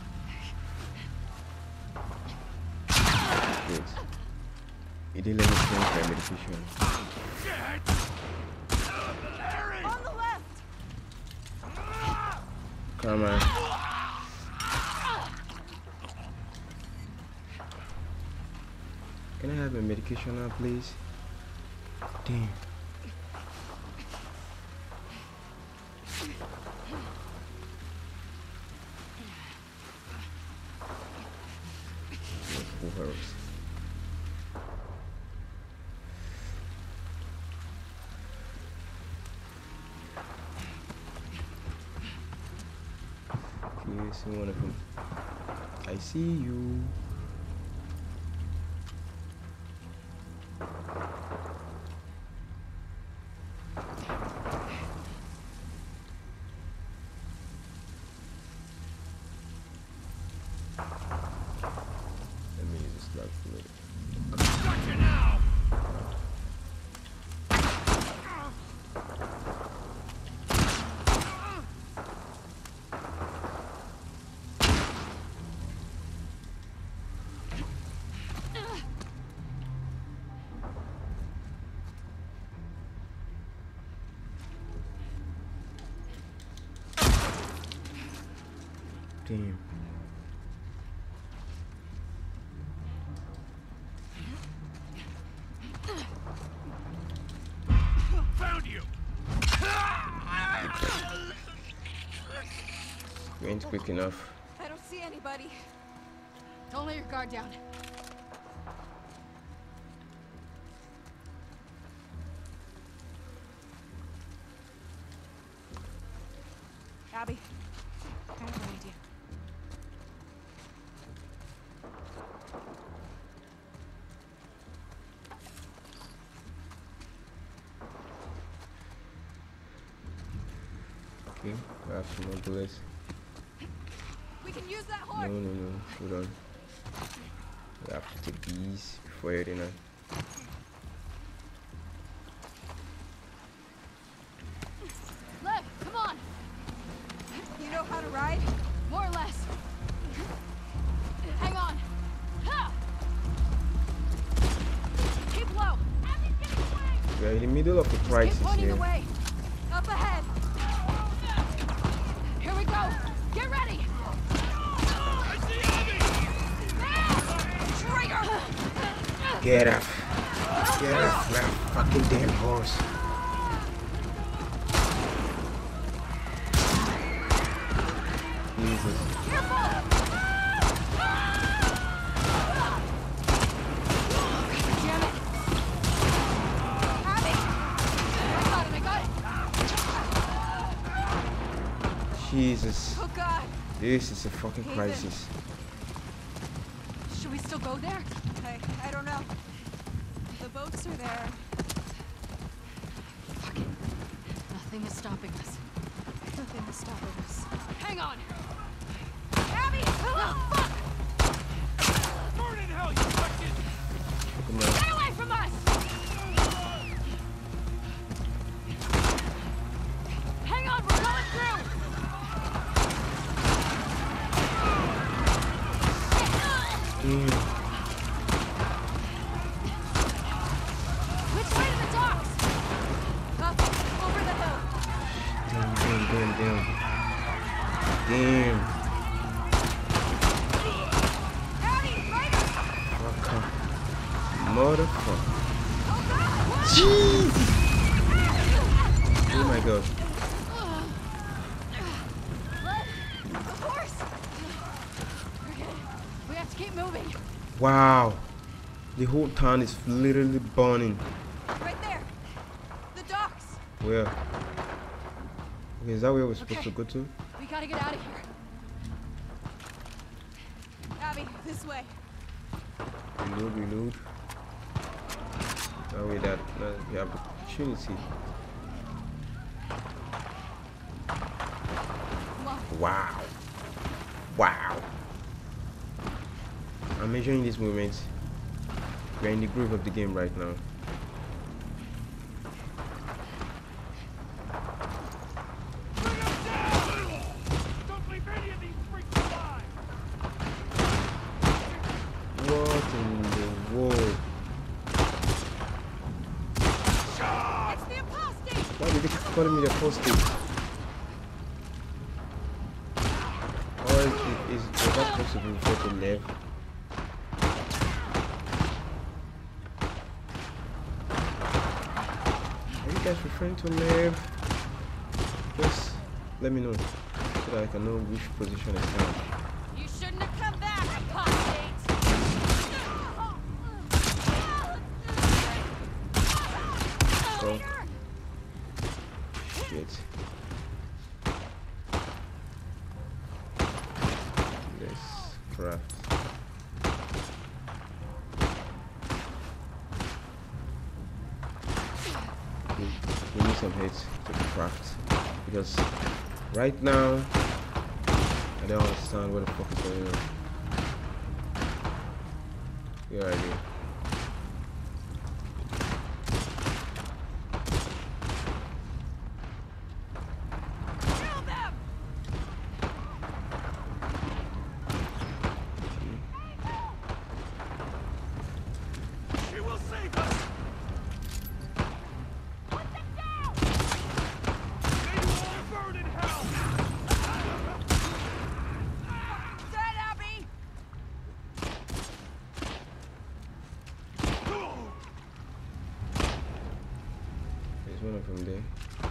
Good. It didn't let me finish my medication. On the left! Come on. Can I have my medication now, please? Damn. Who hurts? Okay, I see one of them. I see you. Let me use this gun for me. Gotcha now! Damn. Found you! You ain't quick enough. I don't see anybody. Don't let your guard down. Abby, I have an idea. Okay, I have some more bullets. We can use that No, horse. no, hold on. We have to take these before heading on. Lev, come on. You know how to ride? More or less. Hang on. Ha! Keep low. Abby's getting away. We are in the middle of a crisis Keep pointing here. the way. Up ahead. Here we go. Get ready. I see Abby! Trigger. Get up. Get off that fucking damn horse. Jesus. Damn it! Abby! I got it! Jesus. Oh God! This is a fucking Haven. crisis. Should we still go there? I don't know. The boats are there. Fuck it. Nothing is stopping us. Nothing is stopping us. Hang on! Abby! Oh, fuck! Burn in hell, you fucking... Come on. Get away from us! Hang on, we're going through! Which way to the docks? Up, over the hill. Damn. Abby, right up! Fucker. Motherfucker. Oh God! Jesus! Oh my god. Of course! Okay, we have to keep moving. Wow. The whole town is literally burning. Right there. The docks. Where? Okay, is that where we're supposed Okay. to go to? We gotta get out of here. Abby, this way. Reload. That way that we have opportunity. Come on. Wow. I'm measuring this movement. We're in the groove of the game right now. Bring him down! Don't leave any of these freaks alive! What in the world? It's the apostate! Why did they keep calling me the apostate? Or is that supposed to be referred to LEV? Are you guys referring to LEV? Just let me know so that I can know which position I stand. You shouldn't have come back, apostate! So, shit. Let's craft. We need some hits to craft because right now I don't understand what the fuck is going on. Your idea. Kill them! She will save us! Put them down! May you all burn in hell! Dead, Abby! There's one of them there.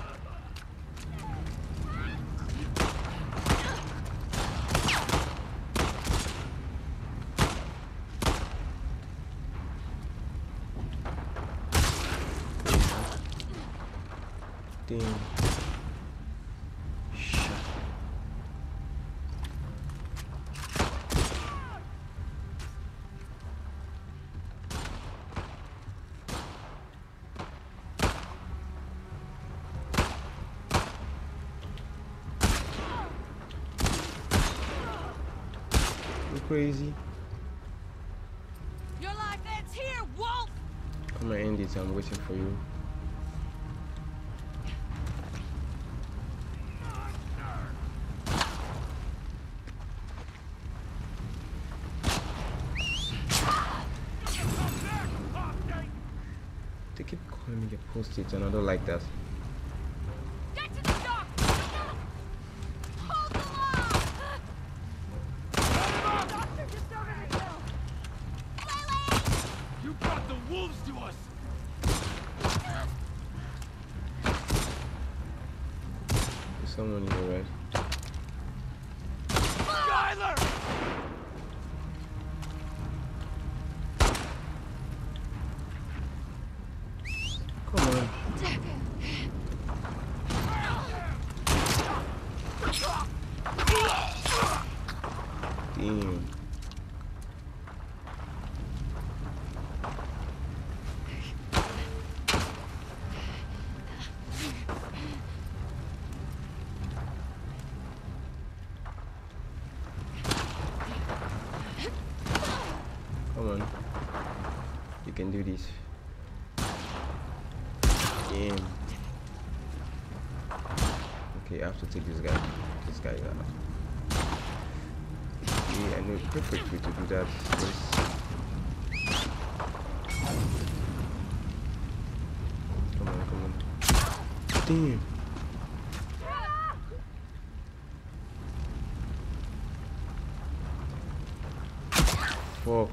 Damn. Shit. You crazy? Your life ends here, wolf! Come and end it. I'm waiting for you. They keep calling me the post-it and I don't like that. Get to the dock! Hold the line! Doctor just over the hill! Lily! You brought the wolves to us! someone here, right? Skylar! Come on. Damn. Come on. You can do this. Damn. Okay, I have to take this guy. This guy out. Yeah, I know a perfect way to do that. Come on, come on. Damn. Fuck.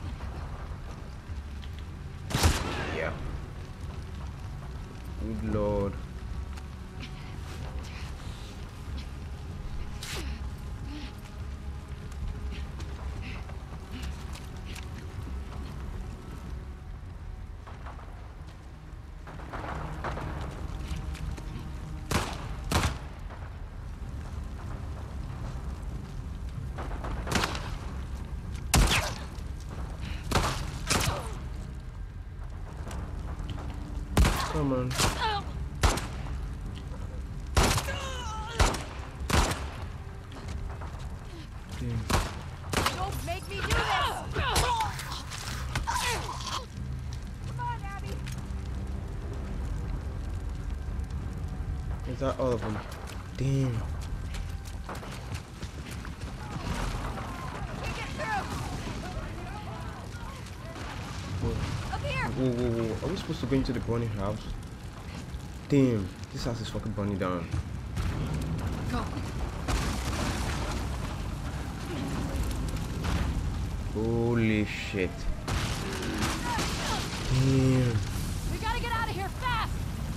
Yeah. Good lord. Come on. Damn. Don't make me do this! Come on, Abby! Is that all of them? Damn. We get through! Whoa. Up here! Whoa, whoa, whoa. Are we supposed to go into the burning house? Damn. This house is fucking burning down. Go. Holy shit. Damn. We gotta get out of here fast.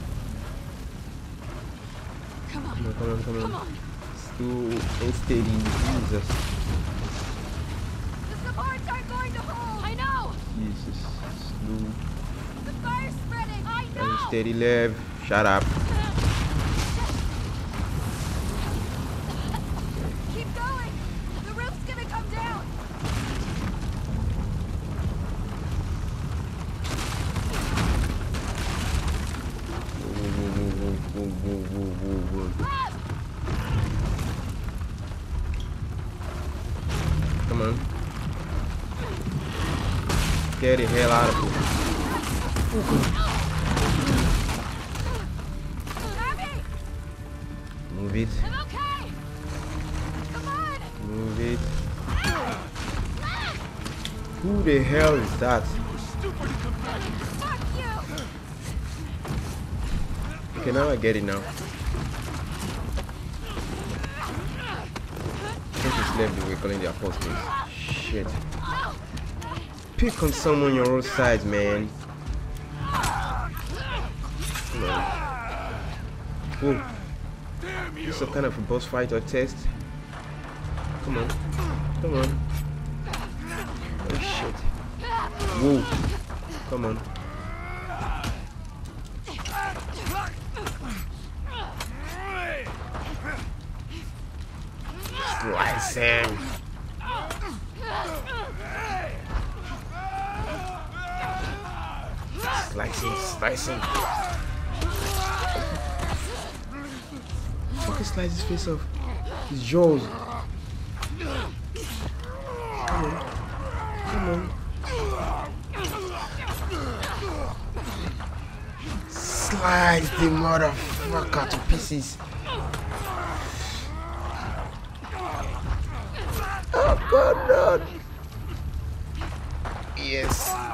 Come on. Come on, come on, come on. Come on. Slow and steady. Jesus. The supports aren't going to hold! I know. Jesus. Slow The fire's spreading! I and know! steady, Lev. Shut up. Keep going! The roof's gonna come down! Whoa, whoa, whoa, whoa, whoa, whoa, whoa, whoa. Come on. Get the hell out of here. Abby! Move it. I'm okay! Come on! Move it. Who the hell is that? Fuck you! Okay, now I get it now. I think it's left the way calling the apostles. Shit. Pick on someone your own side, man. Come on. Whoa. This is some kind of a boss fight or test. Come on. Come on. Oh shit. Whoa. Come on. Slice him. Slicing, slicing. Fucking slice his face off. His jaws. Come on. Come on. Slice the motherfucker to pieces. Oh god, no. Yes.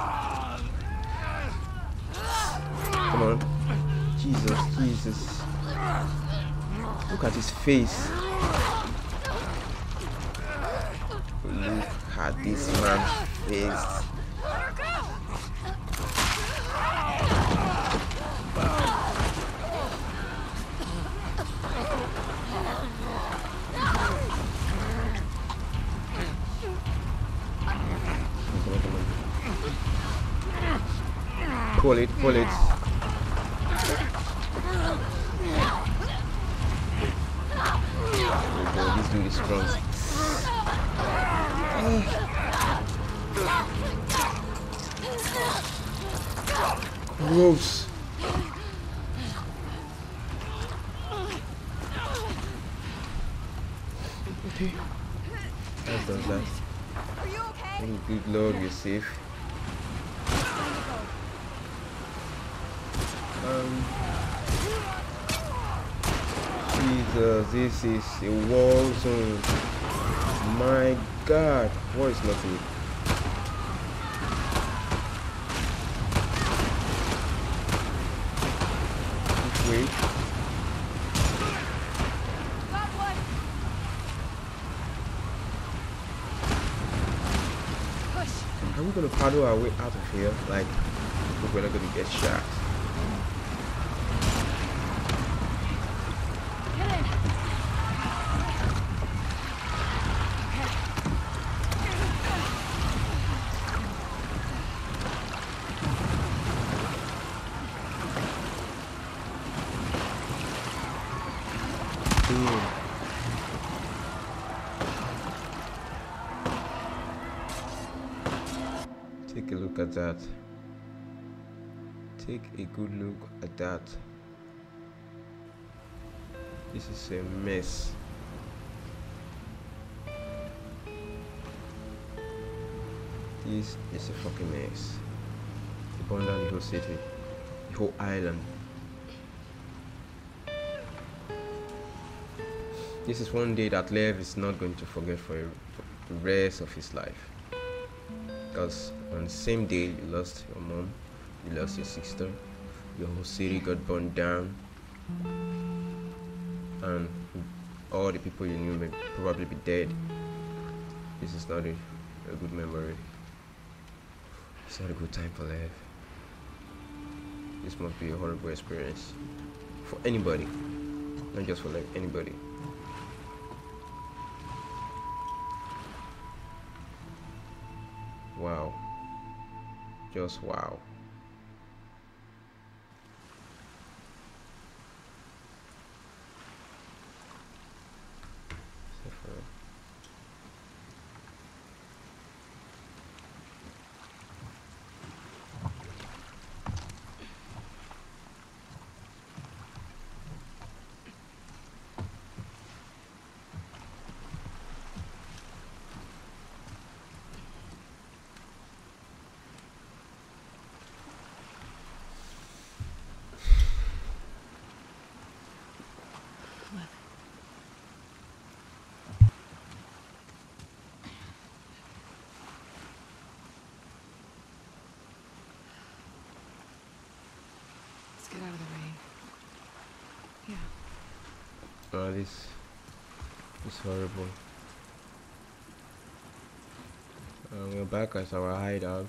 Come on. Jesus, Jesus. Look at his face. Look at this man's face. pull it, pull it. There we go, this dude is strong. Gross. Okay. That does that. Are you okay? Oh, good lord, we're safe. Jesus, this is a war zone. My god, war is nothing. Which way? Got one. Push. Are we gonna paddle our way out of here? Like, we're not gonna get shot. Get in. Take a look at that. Take a good look at that. This is a mess. This is a fucking mess. They burned down the whole city, the whole island. This is one day that Lev is not going to forget for the rest of his life. Because on the same day you lost your mom, you lost your sister, your whole city got burned down, and all the people you knew may probably be dead. This is not a good memory. It's not a good time for Lev. This must be a horrible experience for anybody, not just for Lev, anybody. Wow. Just wow. Let's get out of the rain. Yeah. Oh, this is horrible. We're back at our hideout.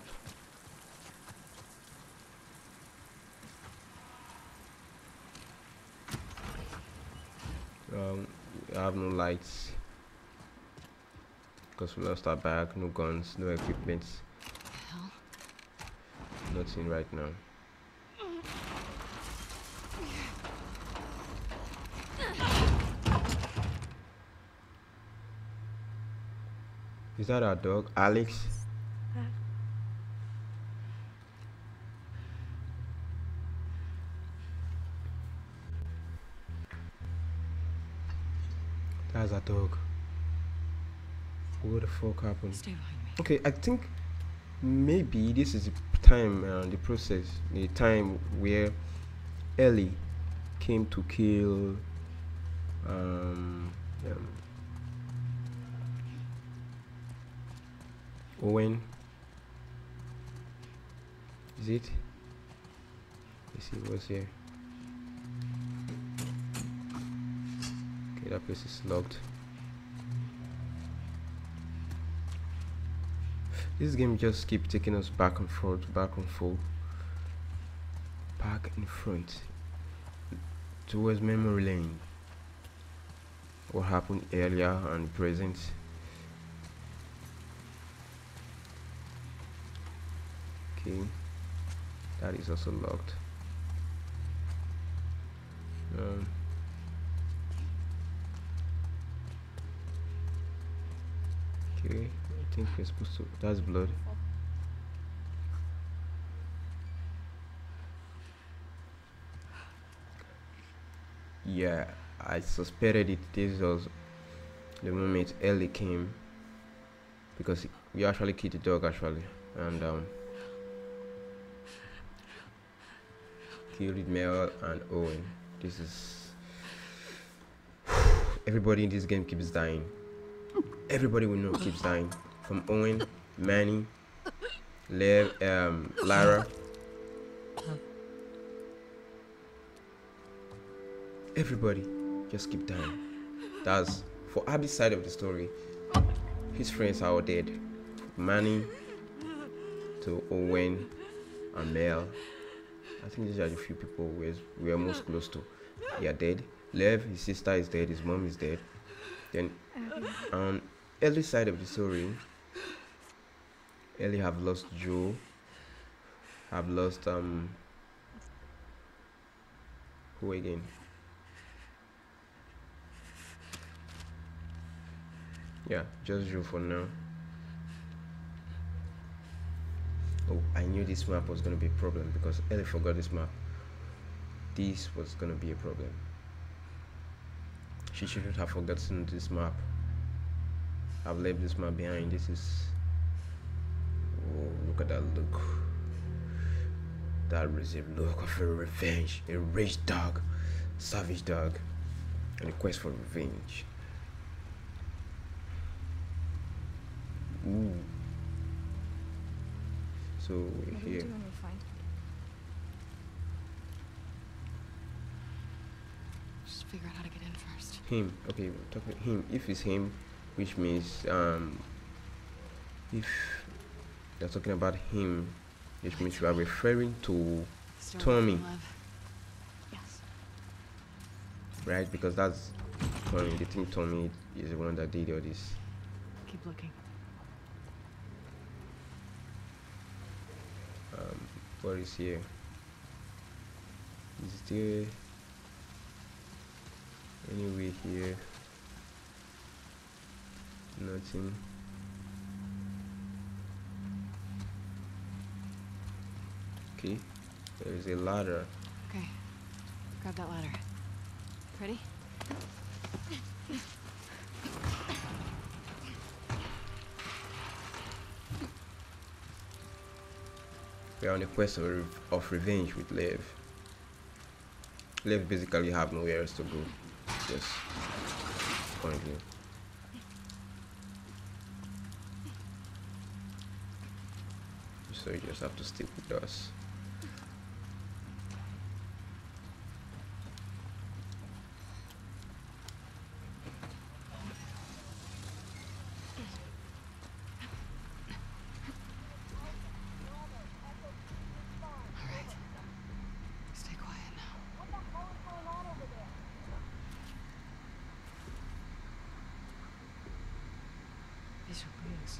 We have no lights because we lost our bag, no guns, no equipment, Hell. nothing right now. Is that our dog, Alex? That's our dog. What the fuck happened? Stay behind me. Okay, I think maybe this is the time, the process, the time where Ellie came to kill Owen. Is it? Let's see what's here. Okay, that place is locked. This game just keeps taking us back and forth, back and forth, back and front towards memory lane. What happened earlier and present. Okay. That is also locked. Okay, I think we're supposed to. That's blood. Yeah, I suspected it. This was the moment Ellie came, because we actually killed the dog actually, and killed Mel and Owen. This is everybody in this game keeps dying. Everybody we know keeps dying, from Owen, Manny, Lev, Lara. Everybody just keep dying. That's for Abby's side of the story. His friends are all dead. Manny to Owen and Mel. I think these are the few people we are most close to. They are dead. Lev, his sister is dead. His mom is dead. Then on Ellie's side of the story, Ellie have lost Joe. Have lost who again? Yeah, just Joe for now. Oh, I knew this map was gonna be a problem because Ellie forgot this map. This was gonna be a problem. She shouldn't have forgotten this map. I've left this map behind. This is, oh, look at that look. That is a look of a revenge, a rage dog, savage dog, and a quest for revenge. Ooh. So What do we here. do when we find Just figure out how to get in first. Him. Okay, we're talking him. If it's him, which means if they're talking about him, which means we are referring to Start Tommy, with Lev. Yes. right? Because that's Tommy. They think Tommy is the one that did all this. Keep looking. What is here? Is there any way here? Nothing. Okay, there is a ladder. Okay. Grab that ladder. Ready? We are on a quest of revenge with Lev. Lev basically have nowhere else to go. Yes, currently. So you just have to stick with us. Alright. Stay quiet now. These are wings.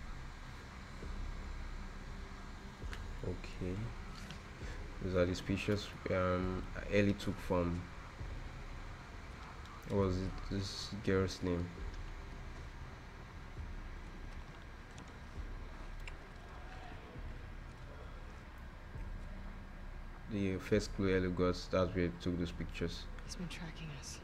Okay. These are the species Ellie took from, what was it, this girl's name? The first clue Ellie got, that's where it took those pictures. He's been tracking us.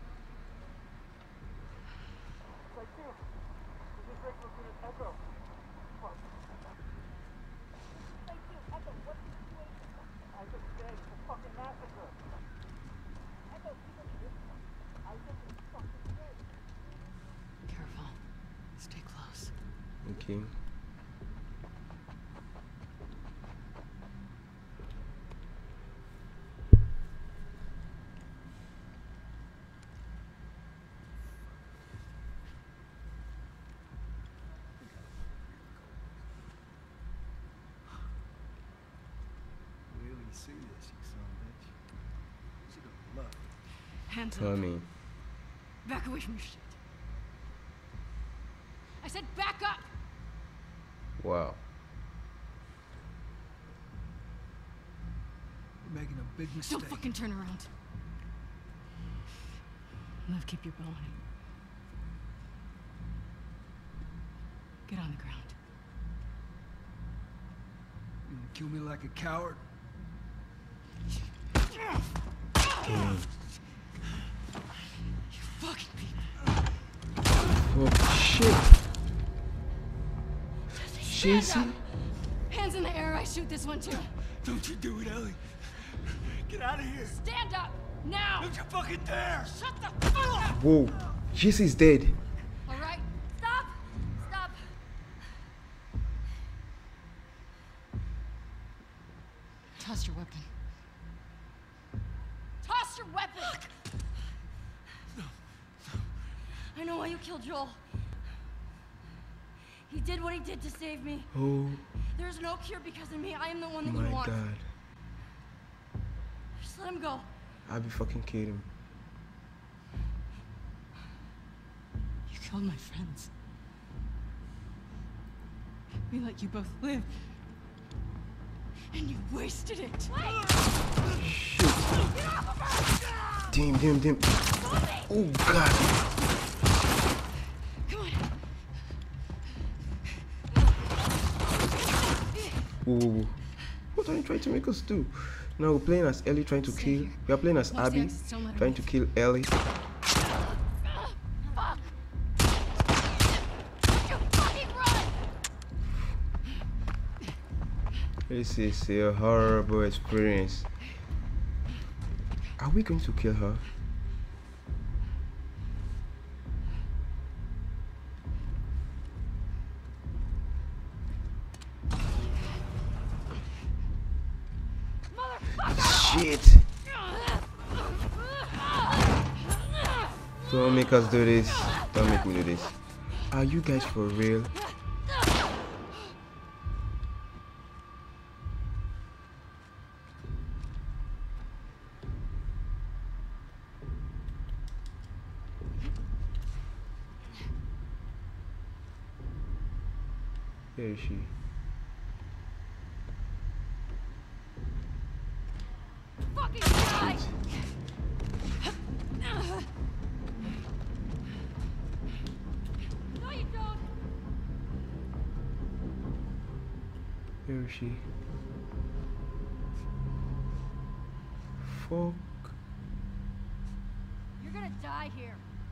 Careful. Stay close. Okay. Really see this, you son of a bitch. She gonna love it. Hands up. Tommy. Back away from your shit. I said back up! Wow. making a big mistake. Don't fucking turn around. Lev, keep your bow on him. Get on the ground. You gonna kill me like a coward? Damn. You fucking people. Oh shit. Jesse? Hands in the air, I shoot this one too. Don't you do it, Ellie. Get out of here. Stand up, now! Don't you fucking dare. Shut the fuck up! Whoa. Jesse's dead. All right, stop! Stop! Toss your weapon. Toss your weapon! I know why you killed Joel. He did what he did to save me. Oh There's no cure because of me. I am the one that my you want. god. Just let him go. I'll be fucking kidding. You killed my friends. We let you both live. And you wasted it. Shit. Damn. Oh god. Come on. Whoa. What are you trying to make us do? Now we're playing as Ellie trying to Stay kill. here. We are playing as Close the Abby exits, don't let her trying leave. to kill Ellie. Fuck! You fucking run! This is a horrible experience. Are we going to kill her? Shit! Don't make us do this. Don't make me do this. Are you guys for real? Where is she? Fucking die! No, you don't! Where is she? Fuck. You're gonna die here.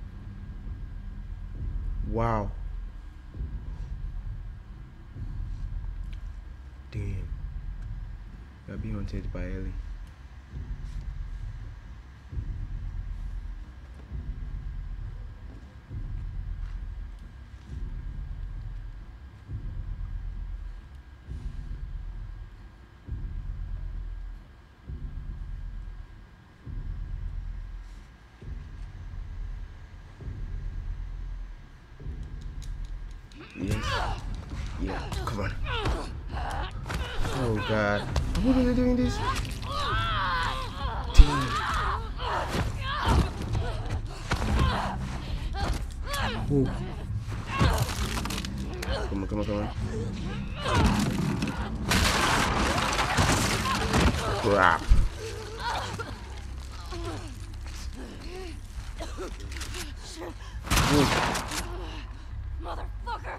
Wow. Damn. You're being haunted by Ellie. Yes. Yeah, come on. Oh god. What are they doing this? Damn. Whoa. Come on. Crap. Whoa. Motherfucker!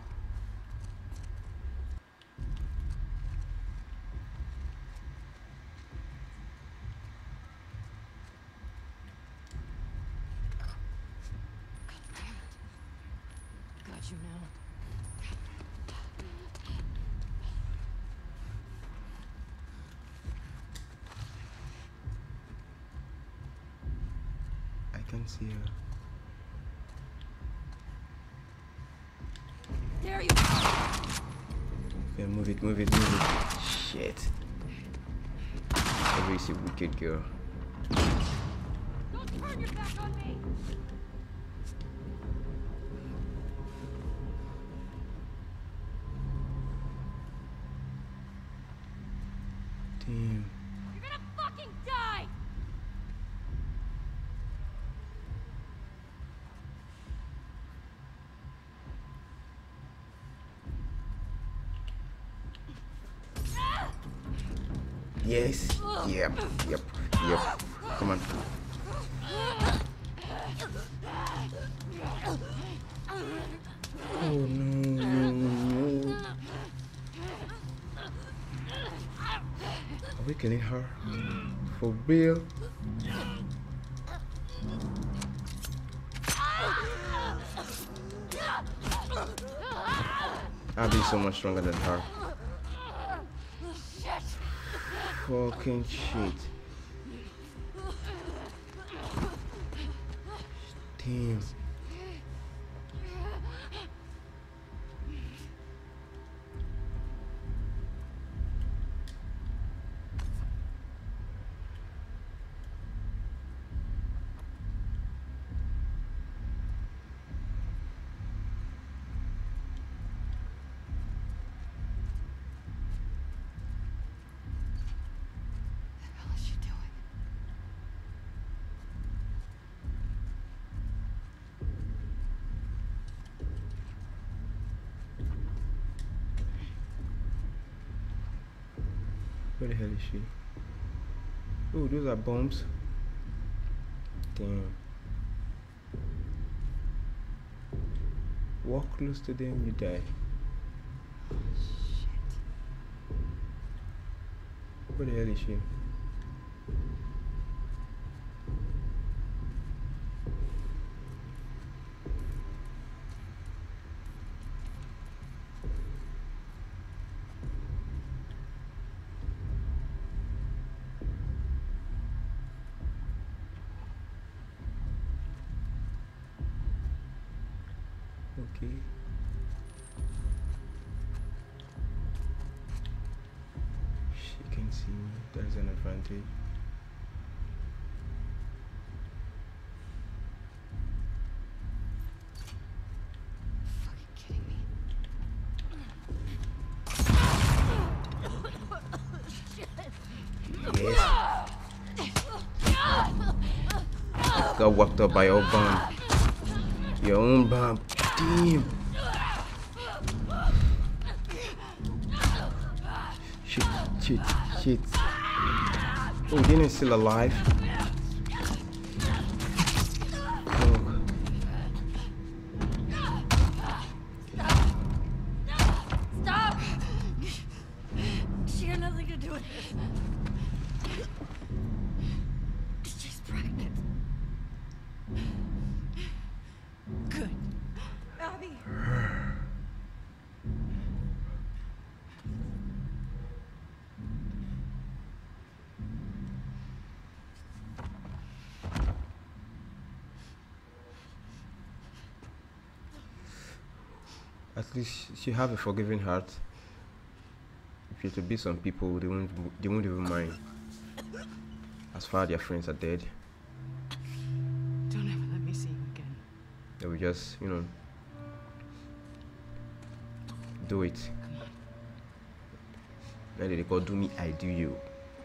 Got you now. I can't see her. There you Yeah, move it. Shit. Every wicked girl. Don't turn your back on me! Damn. You're gonna fucking die! Yes. Yep. Yep. Yep. Come on. Oh no. Are we killing her? For real? I'll be so much stronger than her. Fucking shit. Damn. What the hell is she doing? Where the hell is she? Oh, those are bombs. Damn. Walk close to them, you die. Shit. Where the hell is she? Okay. She can see me. There's an advantage. Fucking kidding me? Yes. Got whacked up by your bomb. Your own bomb. Damn. Shit, shit, shit. Oh, Dina's still alive. Oh. Stop! She had nothing to do with this. She's pregnant. Good. Abby. At least she have a forgiving heart. If you to be some people, they won't even mind. As far as their friends are dead, Don't ever let me see you again. they will just, do it. Now they call do me, I do you.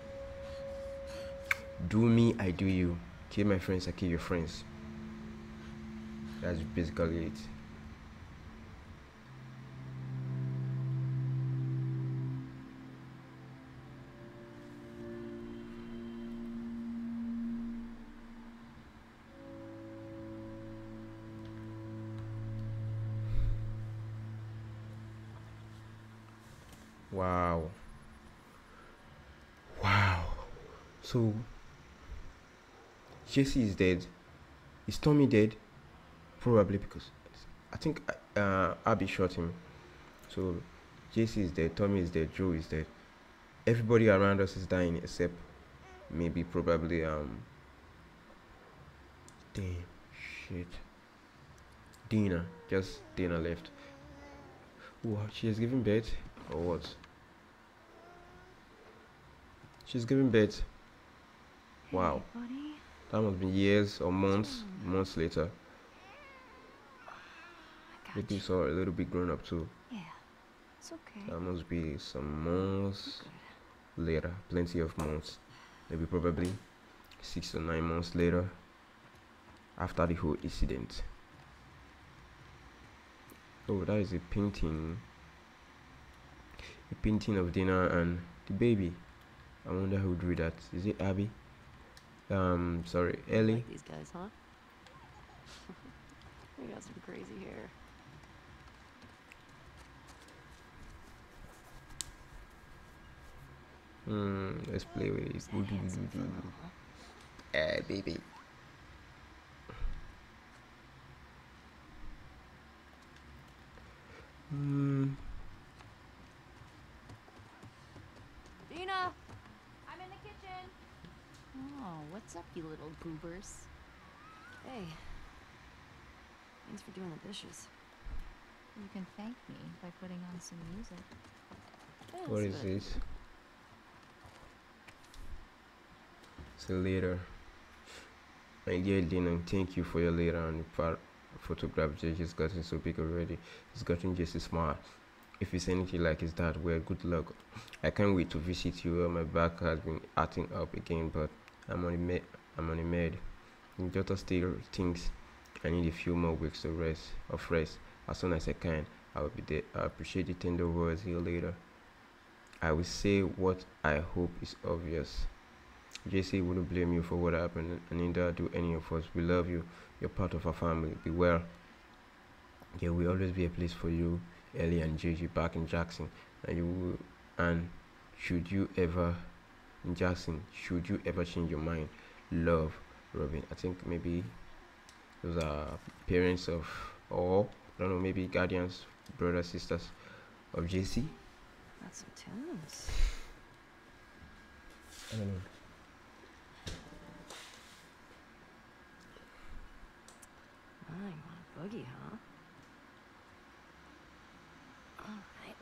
Do me, I do you. Kill my friends, I kill your friends. That's basically it. Wow. Wow. So Jesse is dead. Is Tommy dead? Probably, because I think Abby shot him. So Jesse is dead, Tommy is dead, Joe is dead. Everybody around us is dying except maybe probably damn shit. Dina. Just Dina left. What, she has given birth or what? She's giving birth. Wow. Hey, buddy. That must be years or months later. I got Maybe you. saw a little bit grown up too. Yeah, it's okay. That must be some months later. Plenty of months. Maybe probably 6 to 9 months later. After the whole incident. Oh, that is a painting. A painting of Dina and the baby. I wonder who drew that. Is it Abby? Sorry, You Ellie. like these guys, huh? They got some crazy hair. Let's play with it. Who's that handsome fellow, huh? Hey, baby. Dina! I'm in the kitchen! Oh, what's up, you little goobers? Hey. Thanks for doing the dishes. You can thank me by putting on some music. What is this? So later. My dear Dina, thank you for your later on the photograph. Jesse's gotten so big already. He's gotten Jesse smart. If it's anything like his dad, well, good luck. I can't wait to visit you. My back has been acting up again, but I'm on the med. The doctor still thinks I need a few more weeks of rest. As soon as I can, I will be there. I appreciate the tender words here later. I will say what I hope is obvious. Jesse wouldn't blame you for what happened, and neither do any of us. We love you. You're part of our family. Be well. There will always be a place for you, Ellie and JJ back in Jackson. And should you ever change your mind, love, Robin. I think maybe those are parents of, or I don't know, maybe guardians, brothers, sisters of JC. That's some tunes. I don't know. My, what a boogie, huh? Alright.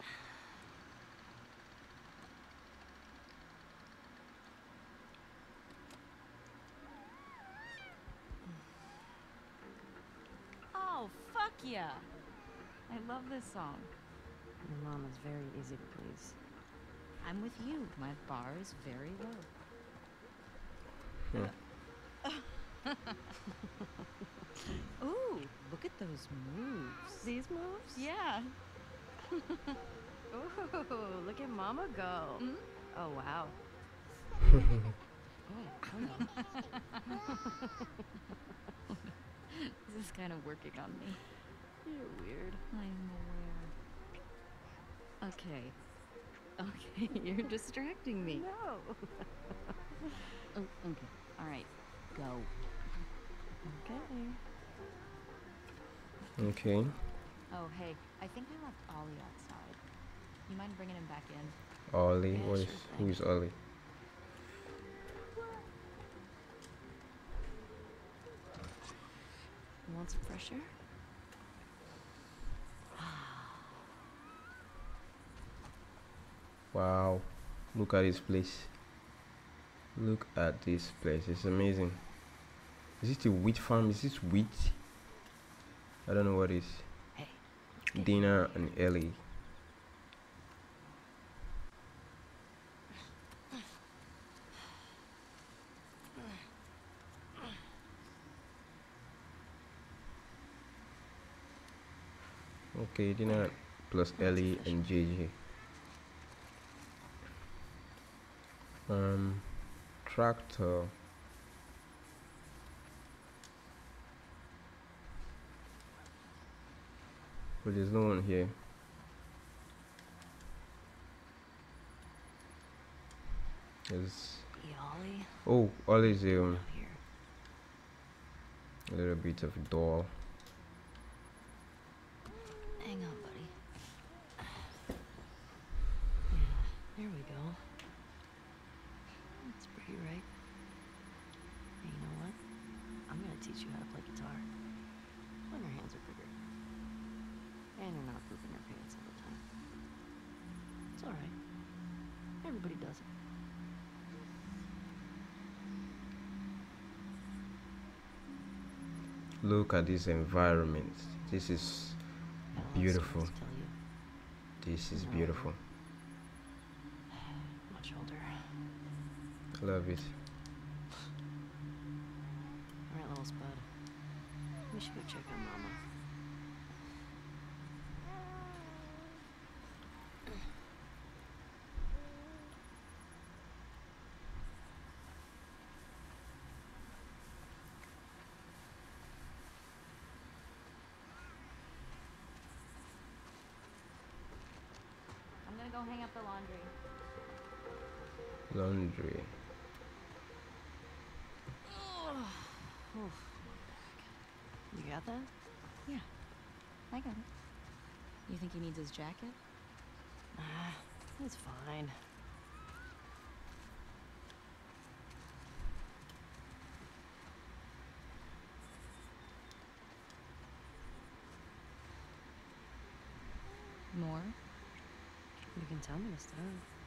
Oh, fuck yeah! I love this song. Your mom is very easy to please. I'm with you. My bar is very low. Ooh, look at those moves. These moves? Yeah. Ooh, look at Mama go. Mm? Oh, wow. Oh, hello. This is kind of working on me. You're weird. I'm aware. Okay, you're distracting me. No. Oh, okay. All right, go. Okay. Okay. Oh, hey, I think I left Ollie outside. You mind bringing him back in? Ollie, Yeah, what is sure who thing. is Ollie? You want some fresh air? Wow, look at this place. Look at this place. It's amazing. Is it a wheat farm? Is this wheat? I don't know what it is. Hey. Dina and Ellie. Okay, Dina plus Ellie and JJ. Tractor. But there's no one here. There's Ollie. oh, Ollie's Out here. a little bit of a doll. Hang on, buddy. There we go. That's pretty, right? Hey, you know what? I'm gonna teach you how to play guitar. When your hands are bigger. And you're not pooping your pants all the time. It's alright. Everybody does it. Look at this environment. This is Got a lot of beautiful. stories to tell you. This is No. beautiful. Much older. I love it. Alright, little spud. We should go check on Mama. go hang up the laundry. Laundry. Oof. You got that? Yeah, I got it. You think he needs his jacket? It's fine. More? You can tell me to stop.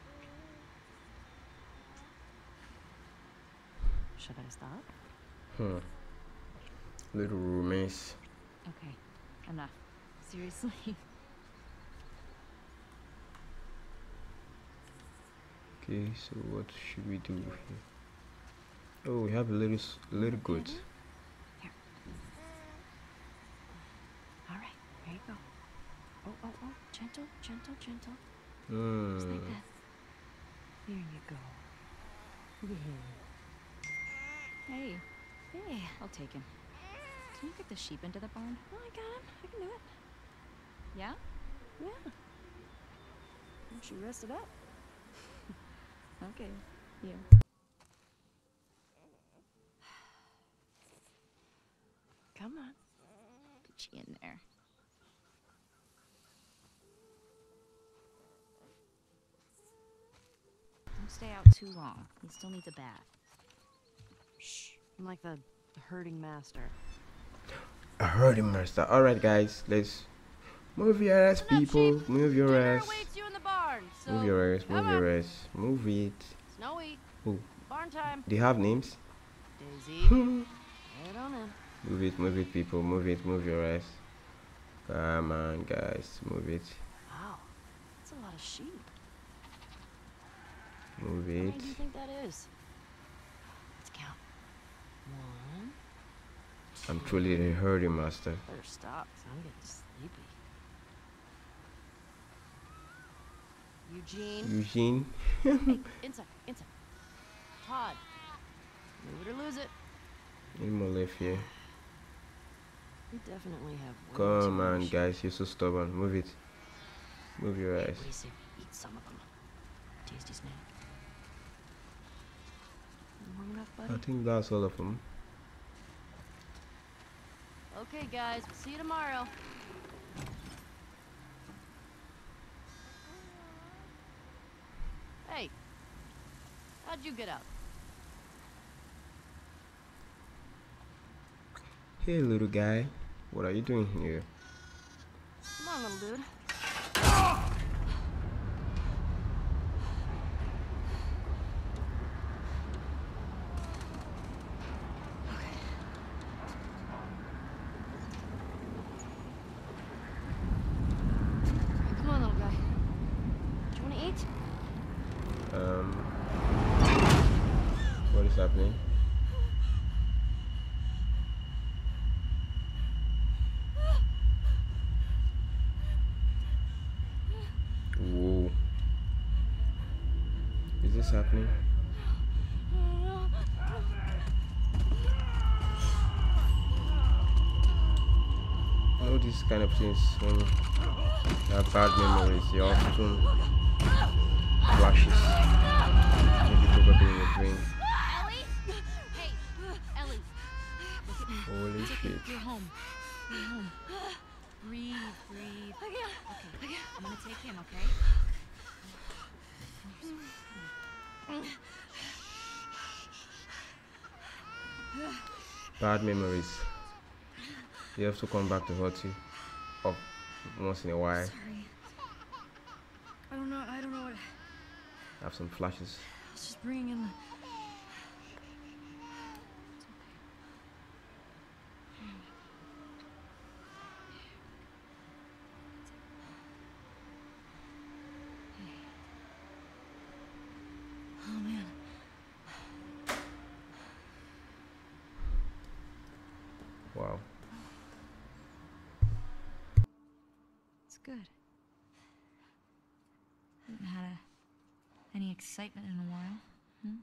Should I stop? Little romance. Okay, enough. Seriously? Okay, so what should we do here? Oh, we have a little goat. Here. All right, there you go. Oh, gentle, gentle, gentle. Just like that. There you go. Hey, Hey, I'll take him. Can you get the sheep into the barn? oh, I got him. I can do it. Yeah? Yeah. Once you rest it up. Okay, here. Come on. Put you in there. Don't stay out too long. He still needs a bath. Shh. I'm like the herding master. A herding master. Alright guys, let's move your ass, Listen up, people. sheep. Move your Dinner ass. awaits you in the barn. So Move your ass, come move on. your ass. Move it. Snowy. Oh, Barn time. they have names? Daisy. Head on in. Move it, people. Move it, move your ass. Come on, guys, move it. Wow. That's a lot of sheep. Move How it. many do you think that is? Let's count. One. I'm two. truly the herding master. Better stop, 'cause I'm getting sleepy. Eugene. Eugene. Hey, inside. Todd. Move it or lose it. Any more left here? We definitely have way Come too on, many sheep. guys, you're so stubborn. Move it. Move your Hey, ass. what do you say we eat some of them? Tasty snack. Warm enough, I buddy? think that's all of them. Okay, guys. We'll see you tomorrow. Hey. How'd you get up? Hey, little guy. What are you doing here? Come on, little dude. Come on, little guy. Do you want to eat? What is happening? Whoa. Is this happening? You know these kind of things when you have bad memories, you often flashes. Maybe probably in a dream. Ellie? Hey, Ellie. Look at me. Holy shit. You're home. You're home. Breathe. Okay, I'm gonna take him, okay? Bad memories. You have to come back to hurt you. Up once in a while. Sorry. I don't know what... Have some flashes. I was just bringing in the... Oh, man. Wow. It's good. Haven't had any excitement in a while. Hmm?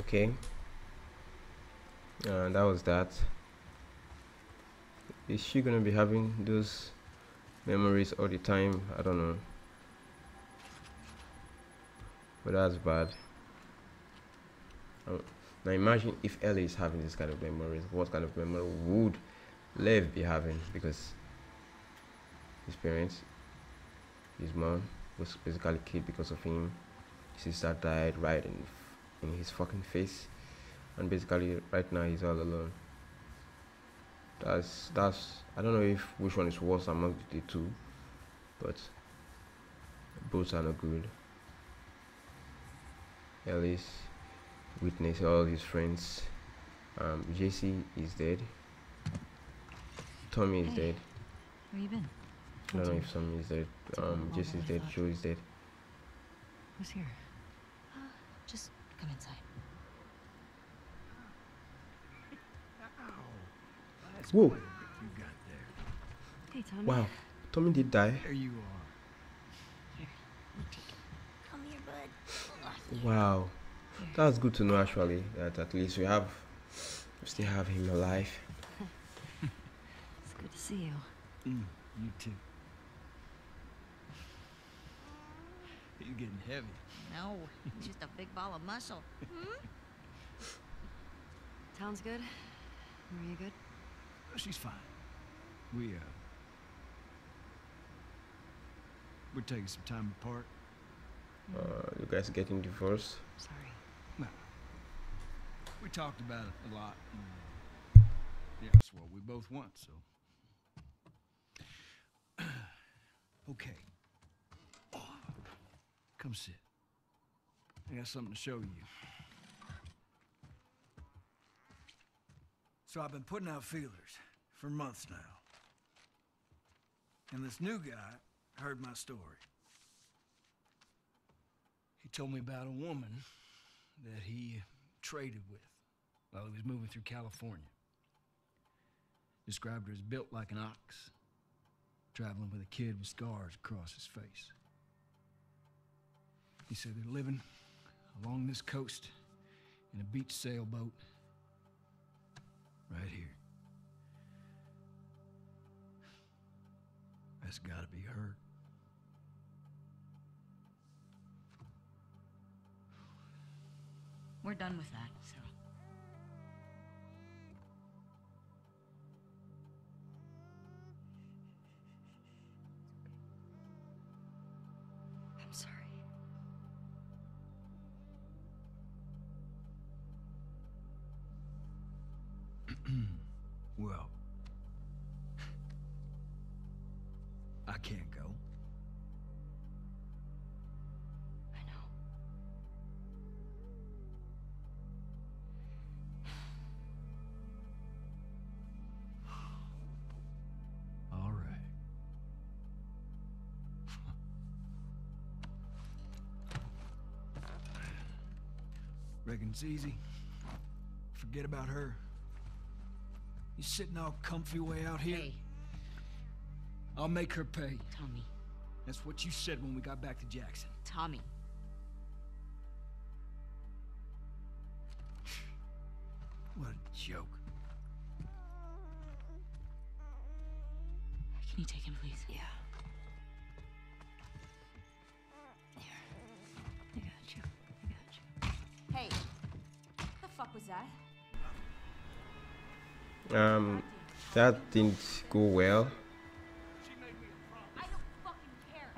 Okay, that was that. Is she gonna be having those memories all the time? I don't know, but that's bad. Now imagine if Ellie is having this kind of memories. What kind of memory would Lev be having? Because his parents, his mom was basically killed because of him. His sister died right in his fucking face, and basically right now he's all alone. That's I don't know if which one is worse among the two, but both are not good. Ellie's witnessed all his friends. Jesse is dead. Tommy is dead. Where you been? I don't know if Tommy is dead. Jesse is dead. Joe is dead. Who's here? Just come inside. That's Whoa. quite a grip you got there. Hey, Tommy. Wow, Tommy did die. There you are. Come here, bud. Wow, that's good to know actually. That at least we still have him alive. It's good to see you. You too. He's getting heavy. No, just a big ball of muscle. Town's good? Maria good? She's fine. We're taking some time apart. You guys getting divorced? Sorry. No. We talked about it a lot. And, yeah, that's what we both want, so. Okay. Come sit. I got something to show you. So I've been putting out feelers for months now. And this new guy heard my story. He told me about a woman that he traded with while he was moving through California. Described her as built like an ox, traveling with a kid with scars across his face. He said they're living along this coast in a beach sailboat right here. That's gotta be her. We're done with that, so. I'm sorry. Well, I can't go. I know. All right. Reckon it's easy. Forget about her. You sitting all comfy way out here? Hey, I'll make her pay. Tommy. That's what you said when we got back to Jackson. Tommy. What a joke. Can you take him, please? Yeah. Here. I got you. I got you. Hey, what the fuck was that? That didn't go well. I don't fucking care.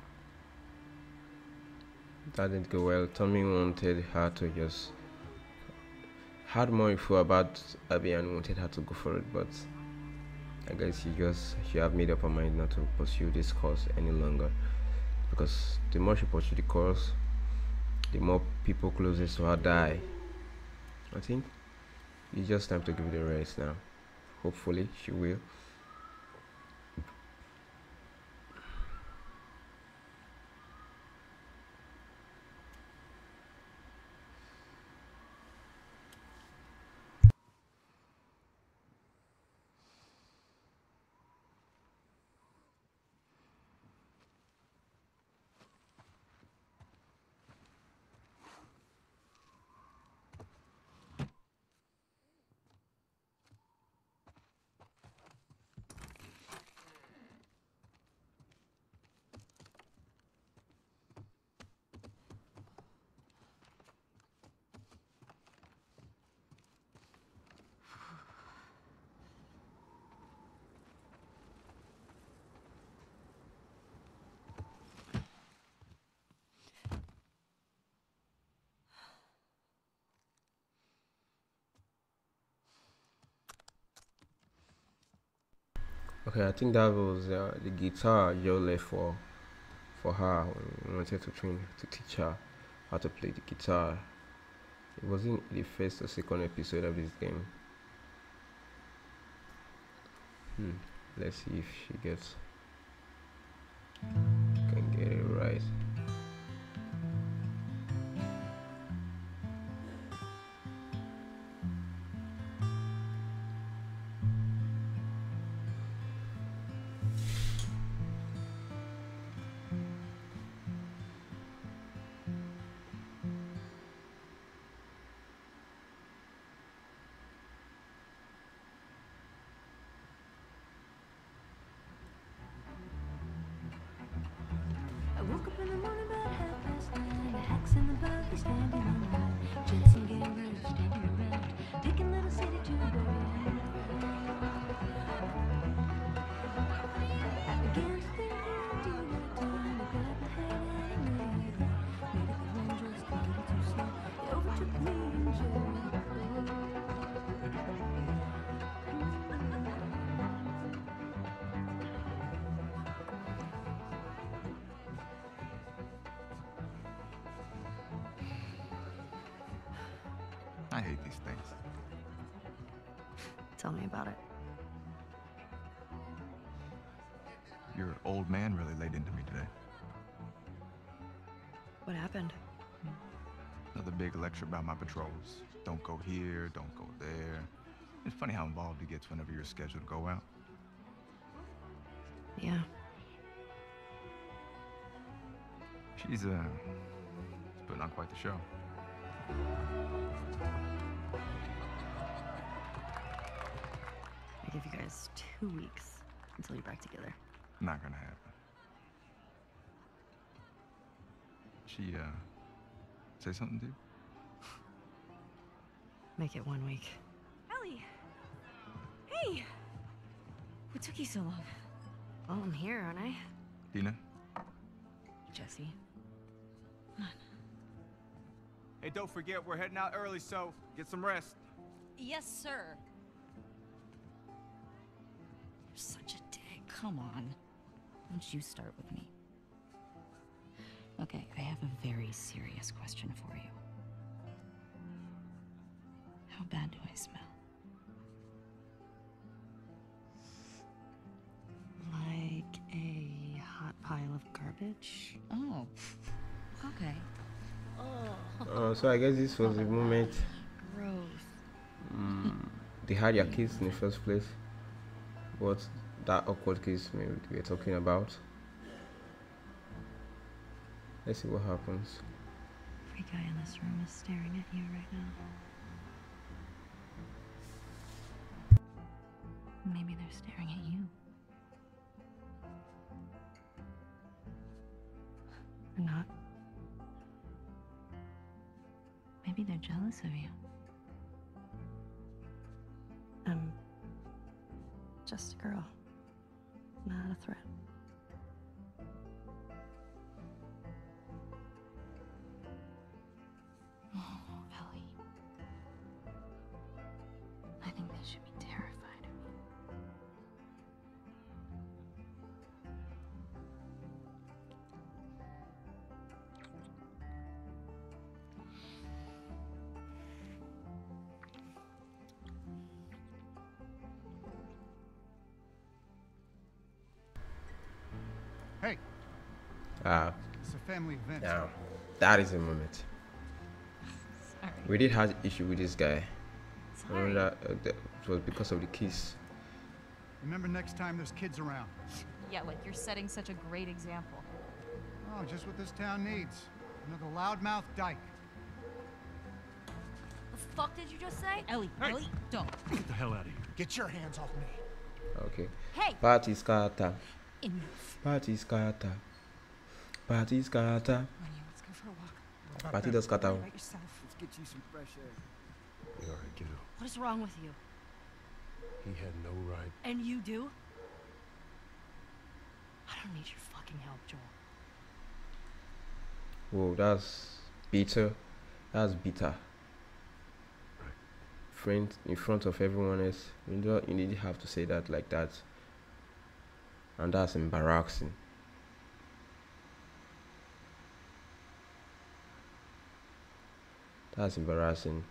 That didn't go well. Tommy wanted her to just had more info about Abby and wanted her to go for it, but I guess she have made up her mind not to pursue this course any longer, because the more she pursues the course, the more people closest to her die. I think it's just time to give it a rest now. Hopefully she will. Okay, I think that was the guitar Joe left for her when we wanted to teach her how to play the guitar. It wasn't the first or second episode of this game. Let's see if she can get it right. I woke up in the morning about 9:30. The hacks and the buggy standing on the line. Jensen getting ready, standing around. Picking little city to bury. I began to think I'd do that time. I grabbed my head and I laid it. Made it home just a little too slow. It overtook me in Jericho. I hate these things. Tell me about it. Your old man really laid into me today. What happened? Another big lecture about my patrols. Don't go here, don't go there. It's funny how involved he gets whenever you're scheduled to go out. Yeah. She's putting on quite the show. I give you guys 2 weeks until you're back together. Not gonna happen. She say something to you? Make it 1 week. Ellie! Hey! What took you so long? Well, I'm here, aren't I? Dina? Jesse. Hey, don't forget, we're heading out early, so get some rest. Yes, sir. You're such a dick. Come on. Why don't you start with me? Okay, I have a very serious question for you. How bad do I smell? Like a hot pile of garbage? Oh, okay. So I guess this was the moment Gross. they had your kids in the first place. What that awkward kiss maybe we're talking about. Let's see what happens. Every guy in this room is staring at you right now. Maybe they're staring at you. Or not. Maybe they're jealous of you. I'm just a girl, not a threat. Oh, Ellie. I think they should be terrified of you. Hey, Ah, it's a family event. now that is a moment. Sorry. We did have issue with this guy. Sorry. That it was because of the kiss. Remember next time there's kids around. Yeah, like you're setting such a great example. Oh, just what this town needs. Another loudmouth dyke. The fuck did you just say? Ellie, Hey. Ellie, don't. Get the hell out of here. Get your hands off me. Okay. Hey! Party scatter. Enough. Party scatter. Party scatter. Anya, let's go for a walk. Party does scatter. About yourself. Let's get you some fresh air. You alright, kiddo? What is wrong with you? He had no right. And you do? I don't need your fucking help, Joel. Whoa, that's bitter. That's bitter. Right. Friend in front of everyone else. You didn't have to say that like that. and that's embarrassing. That's embarrassing.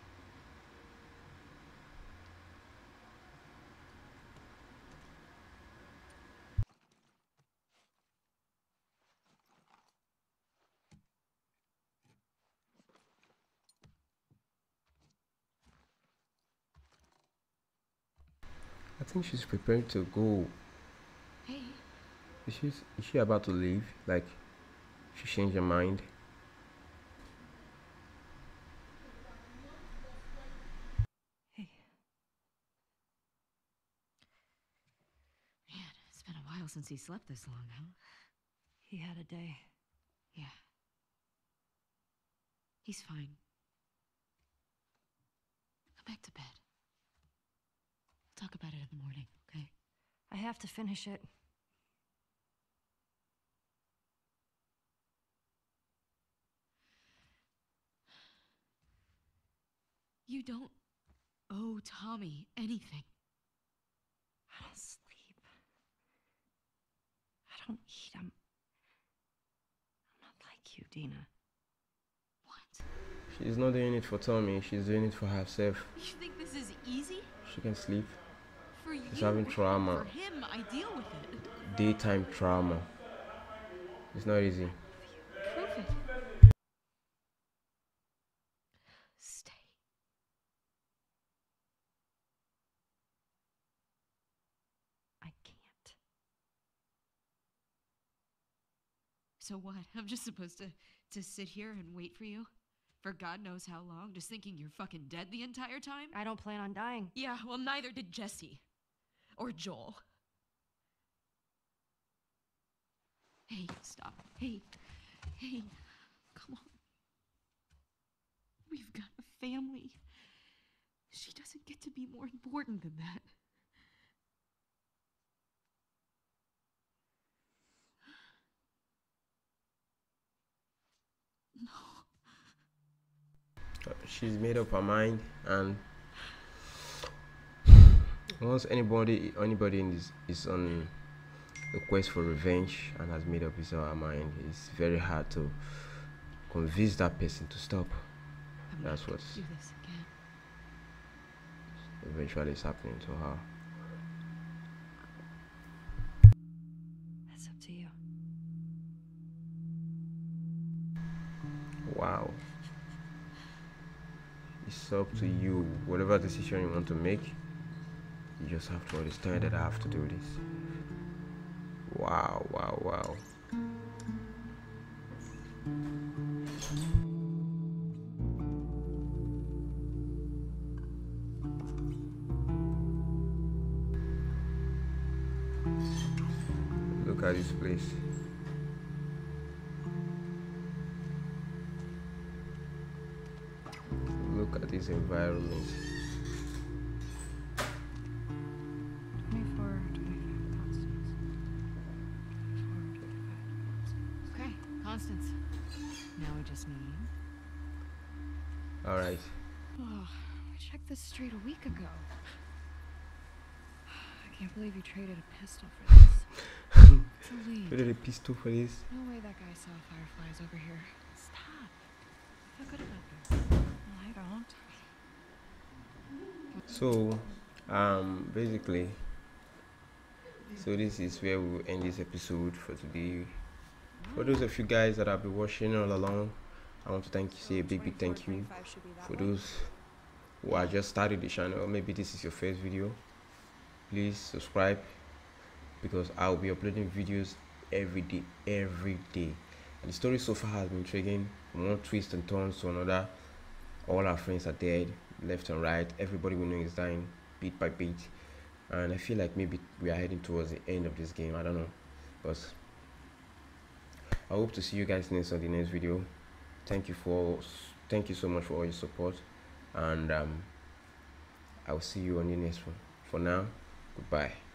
I think she's preparing to go. Hey, Is she about to leave? Like, she changed her mind? Hey. man, it's been a while since he slept this long, huh? He had a day. Yeah. He's fine. Go back to bed. We'll talk about it in the morning, okay? I have to finish it. You don't owe Tommy anything. I don't sleep. I don't eat. I'm not like you, Dina. What? She's not doing it for Tommy, she's doing it for herself. You think this is easy? She can sleep. For you? She's having trauma. For him, I deal with it. Daytime trauma. It's not easy. Prove it. Stay. I can't. So what? I'm just supposed to sit here and wait for you? For God knows how long? Just thinking you're fucking dead the entire time? I don't plan on dying. Yeah, well, neither did Jesse. Or Joel. Hey, stop. Hey. Hey. Come on. We've got a family. She doesn't get to be more important than that. No. She's made up her mind, and once anybody in this is on a quest for revenge and has made up his or her mind, it's very hard to convince that person to stop. I'm That's not gonna what's do this again. eventually is happening to her. That's up to you. Wow. It's up to you. Whatever decision you want to make, you just have to understand that I have to do this. Wow, wow, wow. Look at this place. Look at this environment. 24, 25 constants. 24, 25 constants. Okay, Constance. Now we just need... Alright. Oh, I checked this street a week ago. I can't believe you traded a pistol for this. It's a lead. You did a pistol for this? No way that guy saw fireflies over here. Stop. I feel good about this. Well, I don't. So, basically, so this is where we will end this episode for today. For those of you guys that have been watching all along, I want to say a big thank you. For those who are just started the channel, maybe this is your first video, please subscribe, because I'll be uploading videos every day. And the story so far has been intriguing, from one twist and turns to another. All our friends are dead, left and right. Everybody we know is dying bit by bit, and I feel like maybe we are heading towards the end of this game. I don't know, but I hope to see you guys next on the next video. Thank you so much for all your support, and I will see you on the next one. For now, goodbye.